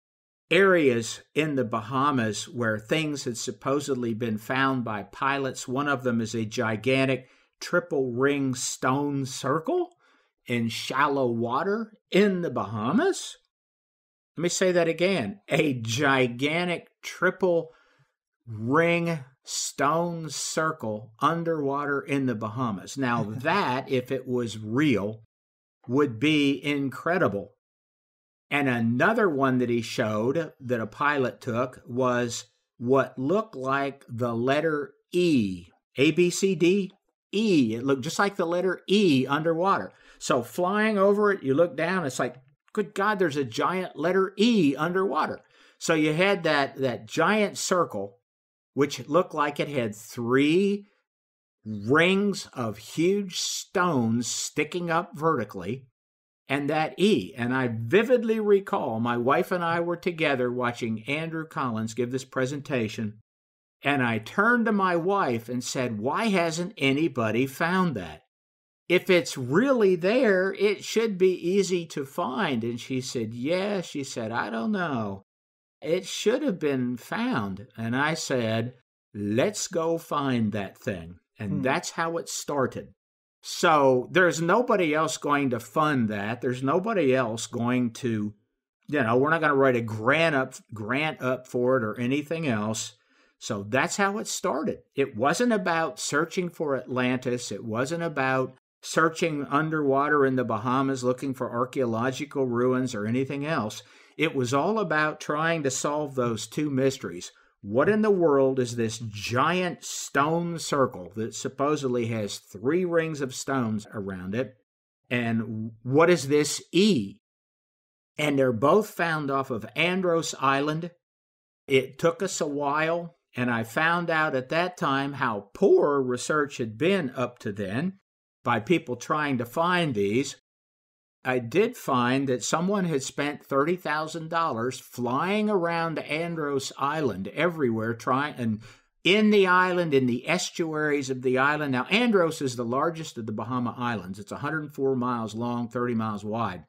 areas in the Bahamas where things had supposedly been found by pilots. One of them is a gigantic triple ring stone circle in shallow water in the Bahamas. Let me say that again. A gigantic triple ring stone circle underwater in the Bahamas. Now that, if it was real, would be incredible. And another one that he showed that a pilot took was what looked like the letter E. A, B, C, D, E. It looked just like the letter E underwater. So flying over it, you look down, it's like, good God, there's a giant letter E underwater. So you had that giant circle, which looked like it had 3 rings of huge stones sticking up vertically, and that E. And I vividly recall my wife and I were together watching Andrew Collins give this presentation, and I turned to my wife and said, why hasn't anybody found that? if it's really there, it should be easy to find. And she said, yeah. She said, I don't know. It should have been found. And I said, let's go find that thing. And that's how it started. So there's nobody else going to fund that. There's nobody else going to, we're not going to write a grant up for it or anything else. So that's how it started. It wasn't about searching for Atlantis. It wasn't about searching underwater in the Bahamas looking for archaeological ruins or anything else. It was all about trying to solve those two mysteries. What in the world is this giant stone circle that supposedly has 3 rings of stones around it? And what is this E? And they're both found off of Andros Island. It took us a while, and I found out at that time how poor research had been up to then by people trying to find these. I did find that someone had spent $30,000 flying around Andros Island everywhere, in the island, in the estuaries of the island. Now, Andros is the largest of the Bahama Islands. It's 104 miles long, 30 miles wide.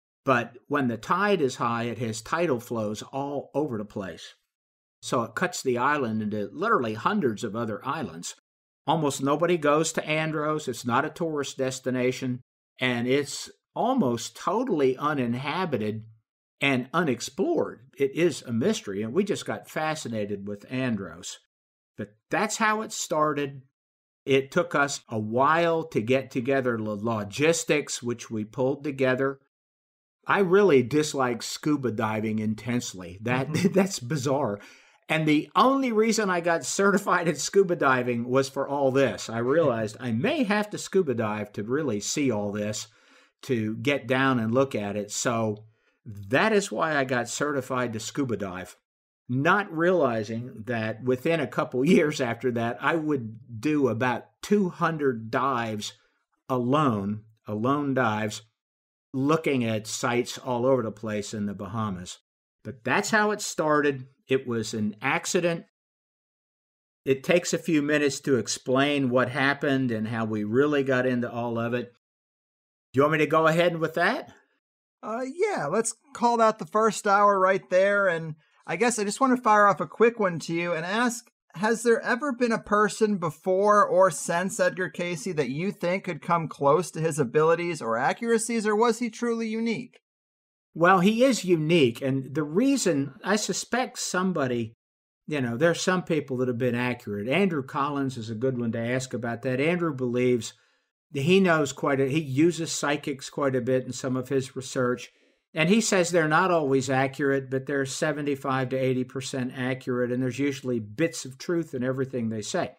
But when the tide is high, it has tidal flows all over the place. So it cuts the island into literally hundreds of other islands. Almost nobody goes to Andros. It's not a tourist destination, and it's almost totally uninhabited and unexplored. It is a mystery, and we just got fascinated with Andros. But that's how it started. It took us a while to get together the logistics, which we pulled together. I really dislike scuba diving intensely. That's bizarre. And the only reason I got certified in scuba diving was for all this. I realized I may have to scuba dive to really see all this, to get down and look at it. So that is why I got certified to scuba dive, not realizing that within a couple years after that, I would do about 200 dives alone dives, looking at sites all over the place in the Bahamas. But that's how it started. It was an accident. It takes a few minutes to explain what happened and how we really got into all of it. Do you want me to go ahead with that? Yeah, let's call that the first hour right there. And I guess I just want to fire off a quick one to you and ask, has there ever been a person before or since Edgar Cayce that you think could come close to his abilities or accuracies, or was he truly unique? Well, he is unique. And the reason, I suspect somebody, there's some people that have been accurate. Andrew Collins is a good one to ask about that. Andrew believes he knows he uses psychics quite a bit in some of his research. And he says they're not always accurate, but they're 75 to 80% accurate, and there's usually bits of truth in everything they say.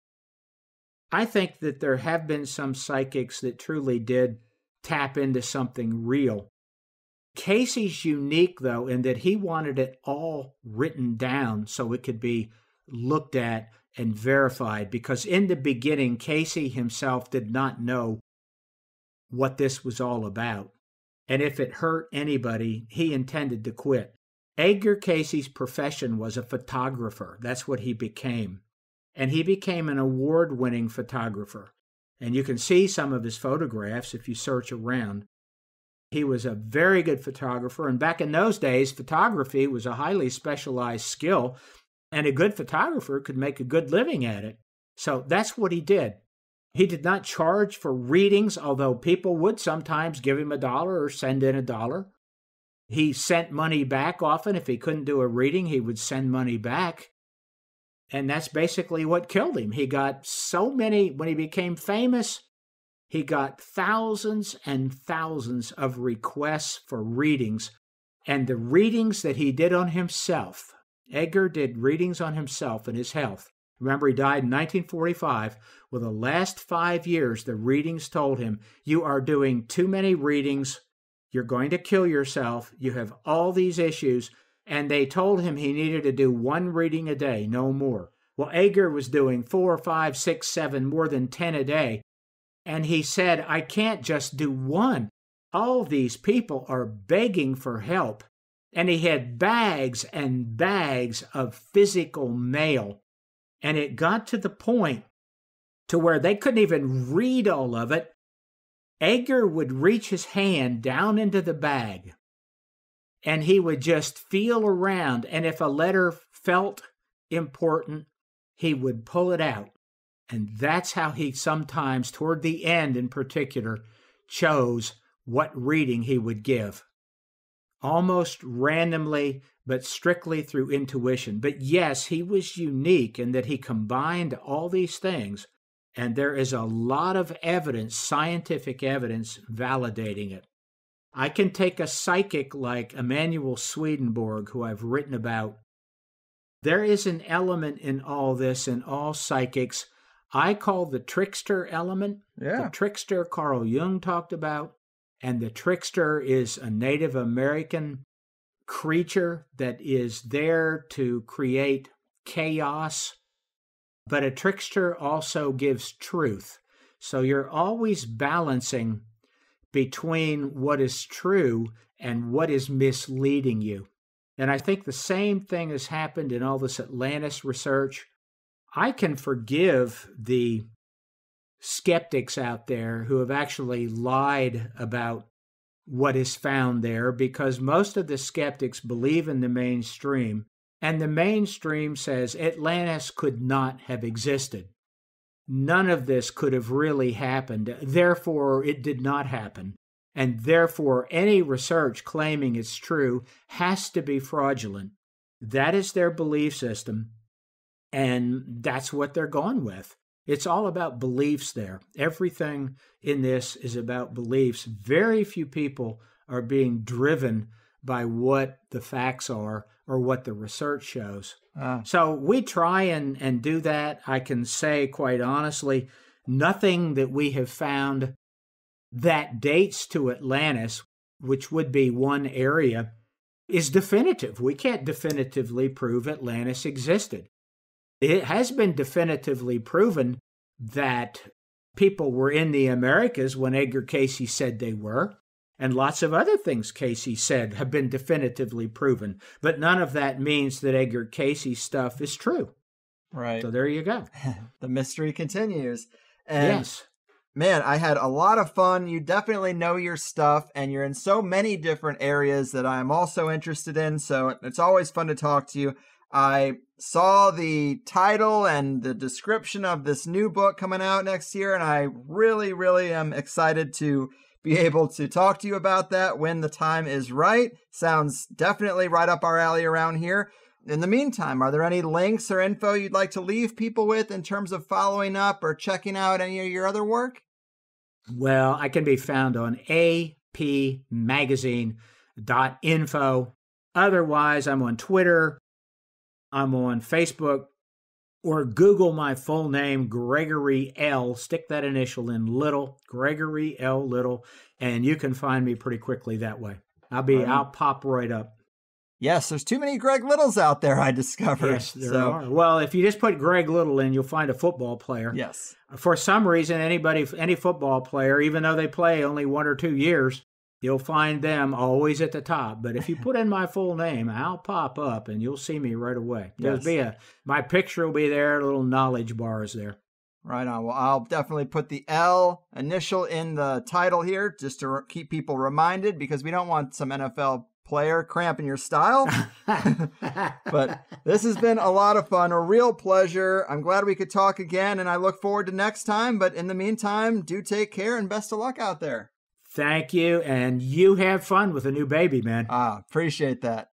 I think that there have been some psychics that truly did tap into something real. Cayce's unique, though, in that he wanted it all written down so it could be looked at and verified, because in the beginning, Cayce himself did not know what this was all about. And if it hurt anybody, he intended to quit. Edgar Cayce's profession was a photographer. That's what he became. And he became an award-winning photographer. And you can see some of his photographs if you search around. He was a very good photographer. And back in those days, photography was a highly specialized skill, and a good photographer could make a good living at it. So that's what he did. He did not charge for readings, although people would sometimes give him $1 or send in $1. He sent money back often. If he couldn't do a reading, he would send money back. And that's basically what killed him. He got so many, when he became famous, he got thousands and thousands of requests for readings. And the readings that he did on himself, Edgar did readings on himself and his health. Remember, he died in 1945. Well, the last 5 years, the readings told him, you are doing too many readings. You're going to kill yourself. You have all these issues. And they told him he needed to do 1 reading a day, no more. Well, Edgar was doing 4, 5, 6, 7, more than 10 a day. And he said, I can't just do 1. All these people are begging for help. And he had bags and bags of physical mail. And it got to the point to where they couldn't even read all of it. Edgar would reach his hand down into the bag and he would just feel around. And if a letter felt important, he would pull it out. And that's how he sometimes, toward the end in particular, chose what reading he would give. Almost randomly, but strictly through intuition. But yes, he was unique in that he combined all these things. And there is a lot of evidence, scientific evidence, validating it. I can take a psychic like Emanuel Swedenborg, who I've written about. There is an element in all this, in all psychics, I call the trickster element. Yeah. The trickster Carl Jung talked about. And the trickster is a Native American creature that is there to create chaos. But a trickster also gives truth. So you're always balancing between what is true and what is misleading you. And I think the same thing has happened in all this Atlantis research. I can forgive the skeptics out there who have actually lied about what is found there, because most of the skeptics believe in the mainstream, and the mainstream says Atlantis could not have existed. None of this could have really happened. Therefore, it did not happen. And therefore, any research claiming it's true has to be fraudulent. That is their belief system, and that's what they're going with. It's all about beliefs there. Everything in this is about beliefs. Very few people are being driven by what the facts are or what the research shows. So we try and do that. I can say quite honestly, nothing that we have found that dates to Atlantis, which would be one area, is definitive. We can't definitively prove Atlantis existed. It has been definitively proven that people were in the Americas when Edgar Cayce said they were, and lots of other things Cayce said have been definitively proven. But none of that means that Edgar Cayce stuff is true. Right. So there you go. The mystery continues. And yes. Man, I had a lot of fun. You definitely know your stuff, and you're in so many different areas that I'm also interested in, so it's always fun to talk to you. I saw the title and the description of this new book coming out next year, and I really, really am excited to be able to talk to you about that when the time is right. Sounds definitely right up our alley around here. In the meantime, are there any links or info you'd like to leave people with in terms of following up or checking out any of your other work? Well, I can be found on apmagazine.info. Otherwise, I'm on Twitter, I'm on Facebook, or Google my full name, Gregory L. Stick that initial in Little, Gregory L. Little, and you can find me pretty quickly that way. I'll pop right up. Yes, there's too many Greg Littles out there, I discovered. Yes, there are. Well, if you just put Greg Little in, you'll find a football player. Yes. For some reason, any football player, even though they play only 1 or 2 years, you'll find them always at the top. But if you put in my full name, I'll pop up and you'll see me right away. Yes. My picture will be there, little knowledge bars there. Right on. Well, I'll definitely put the L initial in the title here just to keep people reminded, because we don't want some NFL player cramping your style. But this has been a lot of fun, a real pleasure. I'm glad we could talk again, and I look forward to next time. But in the meantime, do take care and best of luck out there. Thank you, and you have fun with a new baby, man. Appreciate that.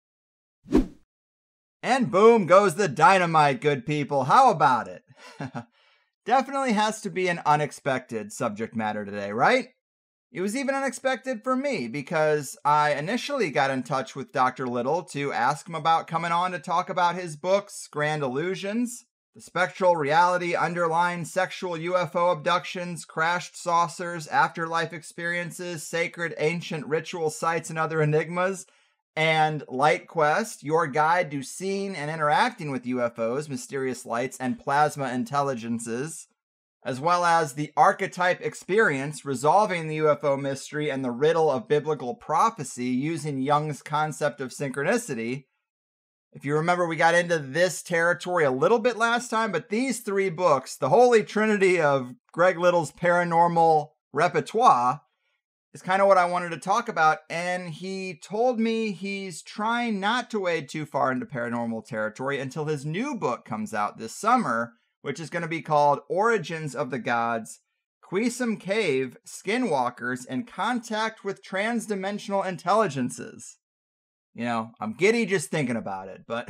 And boom goes the dynamite, good people. How about it? Definitely has to be an unexpected subject matter today, right? It was even unexpected for me, because I initially got in touch with Dr. Little to ask him about coming on to talk about his books, Grand Illusions, The Spectral Reality Underlying Sexual UFO Abductions, Crashed Saucers, Afterlife Experiences, Sacred Ancient Ritual Sites and Other Enigmas, and Light Quest, Your Guide to Seeing and Interacting with UFOs, Mysterious Lights, and Plasma Intelligences, as well as The Archetype Experience, Resolving the UFO Mystery and the Riddle of Biblical Prophecy using Jung's concept of synchronicity. If you remember, we got into this territory a little bit last time, but these 3 books, the holy trinity of Greg Little's paranormal repertoire is kind of what I wanted to talk about. And he told me he's trying not to wade too far into paranormal territory until his new book comes out this summer, which is going to be called Origins of the Gods, Quiescent Cave, Skinwalkers, and Contact with Transdimensional Intelligences. You know, I'm giddy just thinking about it, but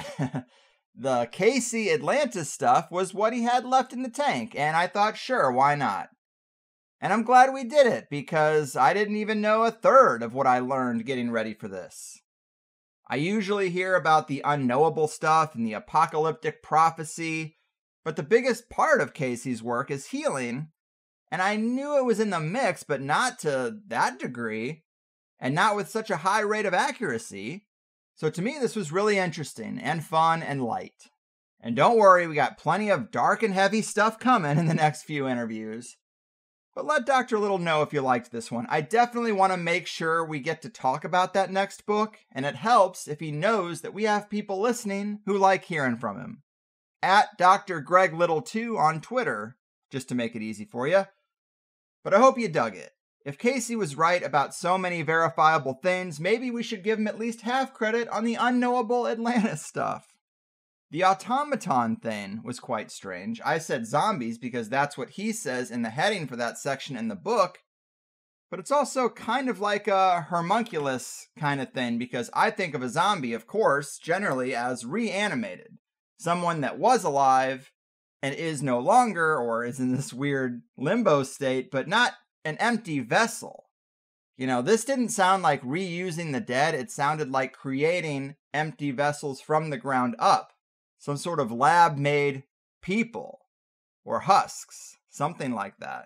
the Cayce Atlantis stuff was what he had left in the tank, and I thought, sure, why not? And I'm glad we did it, because I didn't even know a third of what I learned getting ready for this. I usually hear about the unknowable stuff and the apocalyptic prophecy, but the biggest part of Cayce's work is healing, and I knew it was in the mix, but not to that degree, and not with such a high rate of accuracy. So to me, this was really interesting and fun and light. And don't worry, we got plenty of dark and heavy stuff coming in the next few interviews. But let Dr. Little know if you liked this one. I definitely want to make sure we get to talk about that next book, and it helps if he knows that we have people listening who like hearing from him. At Dr. Greg Little 2 on Twitter, just to make it easy for you. But I hope you dug it. If Cayce was right about so many verifiable things, maybe we should give him at least half credit on the unknowable Atlantis stuff. The automaton thing was quite strange. I said zombies because that's what he says in the heading for that section in the book, but it's also kind of like a homunculus kind of thing, because I think of a zombie, of course, generally as reanimated. Someone that was alive and is no longer, or is in this weird limbo state, but not an empty vessel. You know, this didn't sound like reusing the dead. It sounded like creating empty vessels from the ground up. Some sort of lab-made people, or husks, something like that.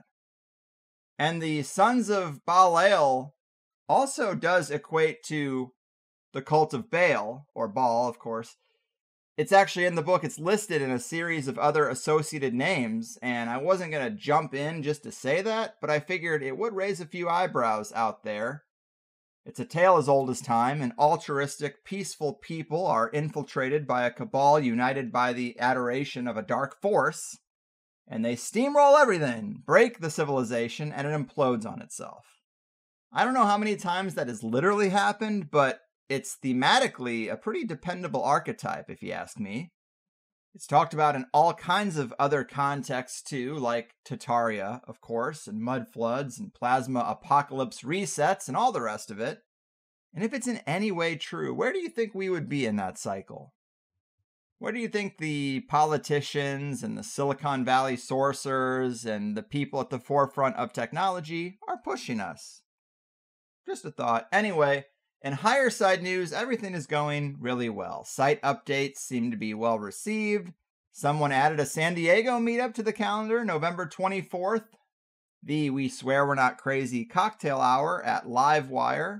And the Sons of Balael also does equate to the cult of Baal, or Baal, of course. It's actually in the book. It's listed in a series of other associated names, and I wasn't going to jump in just to say that, but I figured it would raise a few eyebrows out there. It's a tale as old as time, and altruistic, peaceful people are infiltrated by a cabal united by the adoration of a dark force, and they steamroll everything, break the civilization, and it implodes on itself. I don't know how many times that has literally happened, but it's thematically a pretty dependable archetype, if you ask me. It's talked about in all kinds of other contexts, too, like Tartaria, of course, and mud floods, and plasma apocalypse resets, and all the rest of it. And if it's in any way true, where do you think we would be in that cycle? Where do you think the politicians and the Silicon Valley sorcerers and the people at the forefront of technology are pushing us? Just a thought. Anyway, in higher side news, everything is going really well. Site updates seem to be well received. Someone added a San Diego meetup to the calendar, November 24th. The We Swear We're Not Crazy cocktail hour at Livewire.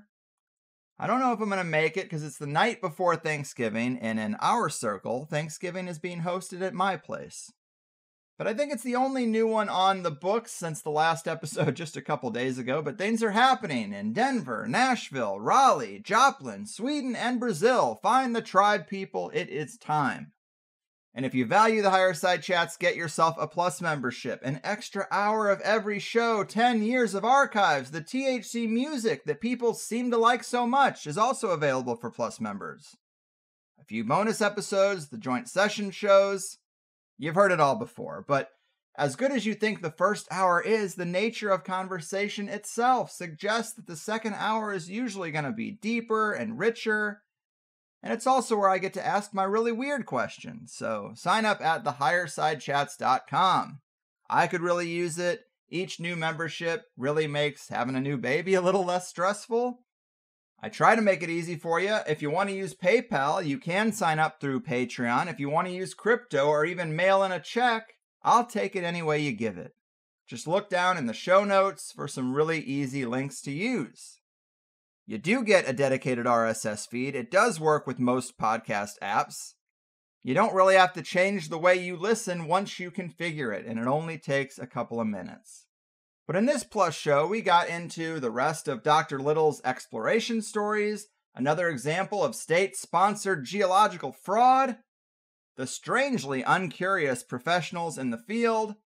I don't know if I'm going to make it because it's the night before Thanksgiving, and in our circle, Thanksgiving is being hosted at my place. But I think it's the only new one on the books since the last episode just a couple days ago. But things are happening in Denver, Nashville, Raleigh, Joplin, Sweden, and Brazil. Find the tribe, people. It is time. And if you value the Higher Side Chats, get yourself a Plus membership. An extra hour of every show, 10 years of archives, the THC music that people seem to like so much is also available for Plus members. A few bonus episodes, the joint session shows. You've heard it all before, but as good as you think the first hour is, the nature of conversation itself suggests that the second hour is usually going to be deeper and richer, and it's also where I get to ask my really weird questions, so sign up at thehighersidechats.com. I could really use it. Each new membership really makes having a new baby a little less stressful. I try to make it easy for you. If you want to use PayPal, you can sign up through Patreon. If you want to use crypto or even mail in a check, I'll take it any way you give it. Just look down in the show notes for some really easy links to use. You do get a dedicated RSS feed. It does work with most podcast apps. You don't really have to change the way you listen once you configure it, and it only takes a couple of minutes. But in this Plus show, we got into the rest of Dr. Little's exploration stories, another example of state-sponsored geological fraud, the strangely uncurious professionals in the field,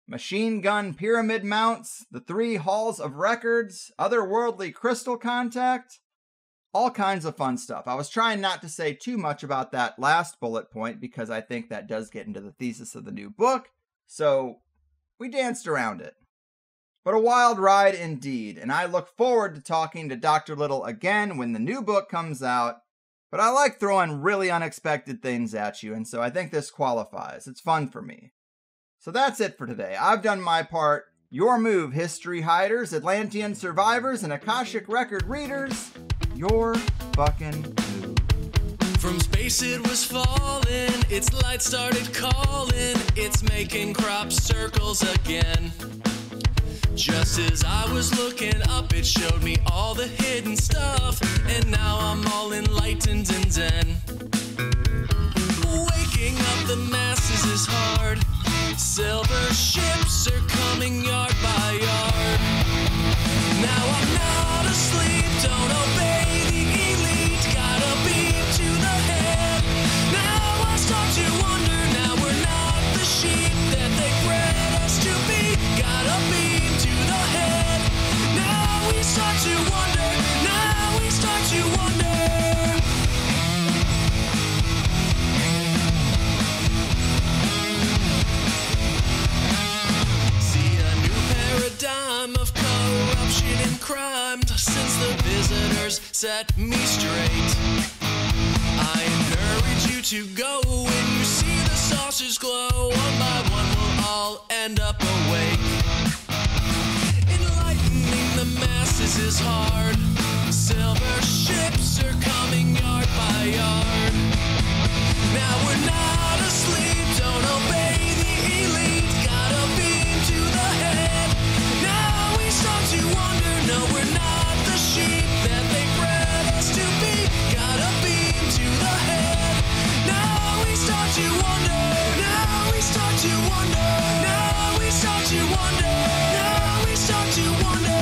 machine gun pyramid mounts, the 3 halls of records, otherworldly crystal contact, all kinds of fun stuff. I was trying not to say too much about that last bullet point because I think that does get into the thesis of the new book, so we danced around it. But a wild ride indeed, and I look forward to talking to Dr. Little again when the new book comes out. But I like throwing really unexpected things at you, and so I think this qualifies. It's fun for me. So that's it for today. I've done my part. Your move, history hiders, Atlantean survivors, and Akashic record readers. Your fucking move. From space it was falling, its light started calling, it's making crop circles again. Just as I was looking up, it showed me all the hidden stuff, and now I'm all enlightened and zen. Waking up the masses is hard. Silver ships are coming yard by yard. Now I'm not asleep, don't obey the elite, got a beam to the head. Now I start to wonder, now we're not the sheep that they bred us to be. Got a beam to the head. Now we start to wonder, now we start to wonder. See a new paradigm of corruption and crime since the visitors set me straight. I encourage you to go when you see the saucers glow. One by one we'll all end up awake. Enlightening the masses is hard. Silver ships are coming yard by yard. Now we're not asleep, don't obey the elite, got a beam to the head. Now we start to wonder, no we're not the sheep that they bred us to be. Got a beam to the head. Now we start to wonder, now we start to wonder, now we start to wonder, now we start to wonder.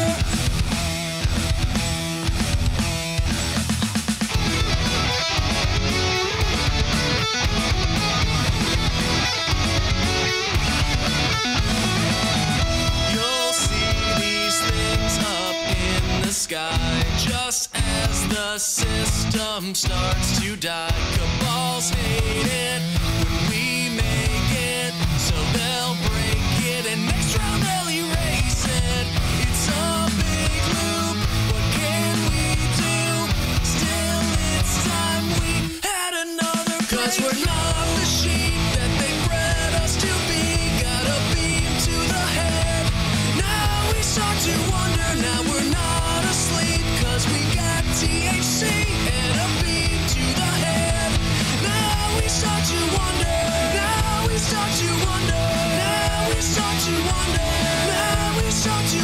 You'll see these things up in the sky just as the system starts to die. Cabals hate it when we make it, so they'll break it and next round they'll erase it. It's a big loop, what can we do? Still it's time we had another, 'cause we're not the sheep that they bred us to be. Got a beam to the head. Now we start to wonder, now we're not asleep, 'cause we got THC and a beam to the head. Now we start to wonder, now we start to wonder, now we start to wonder, now we start to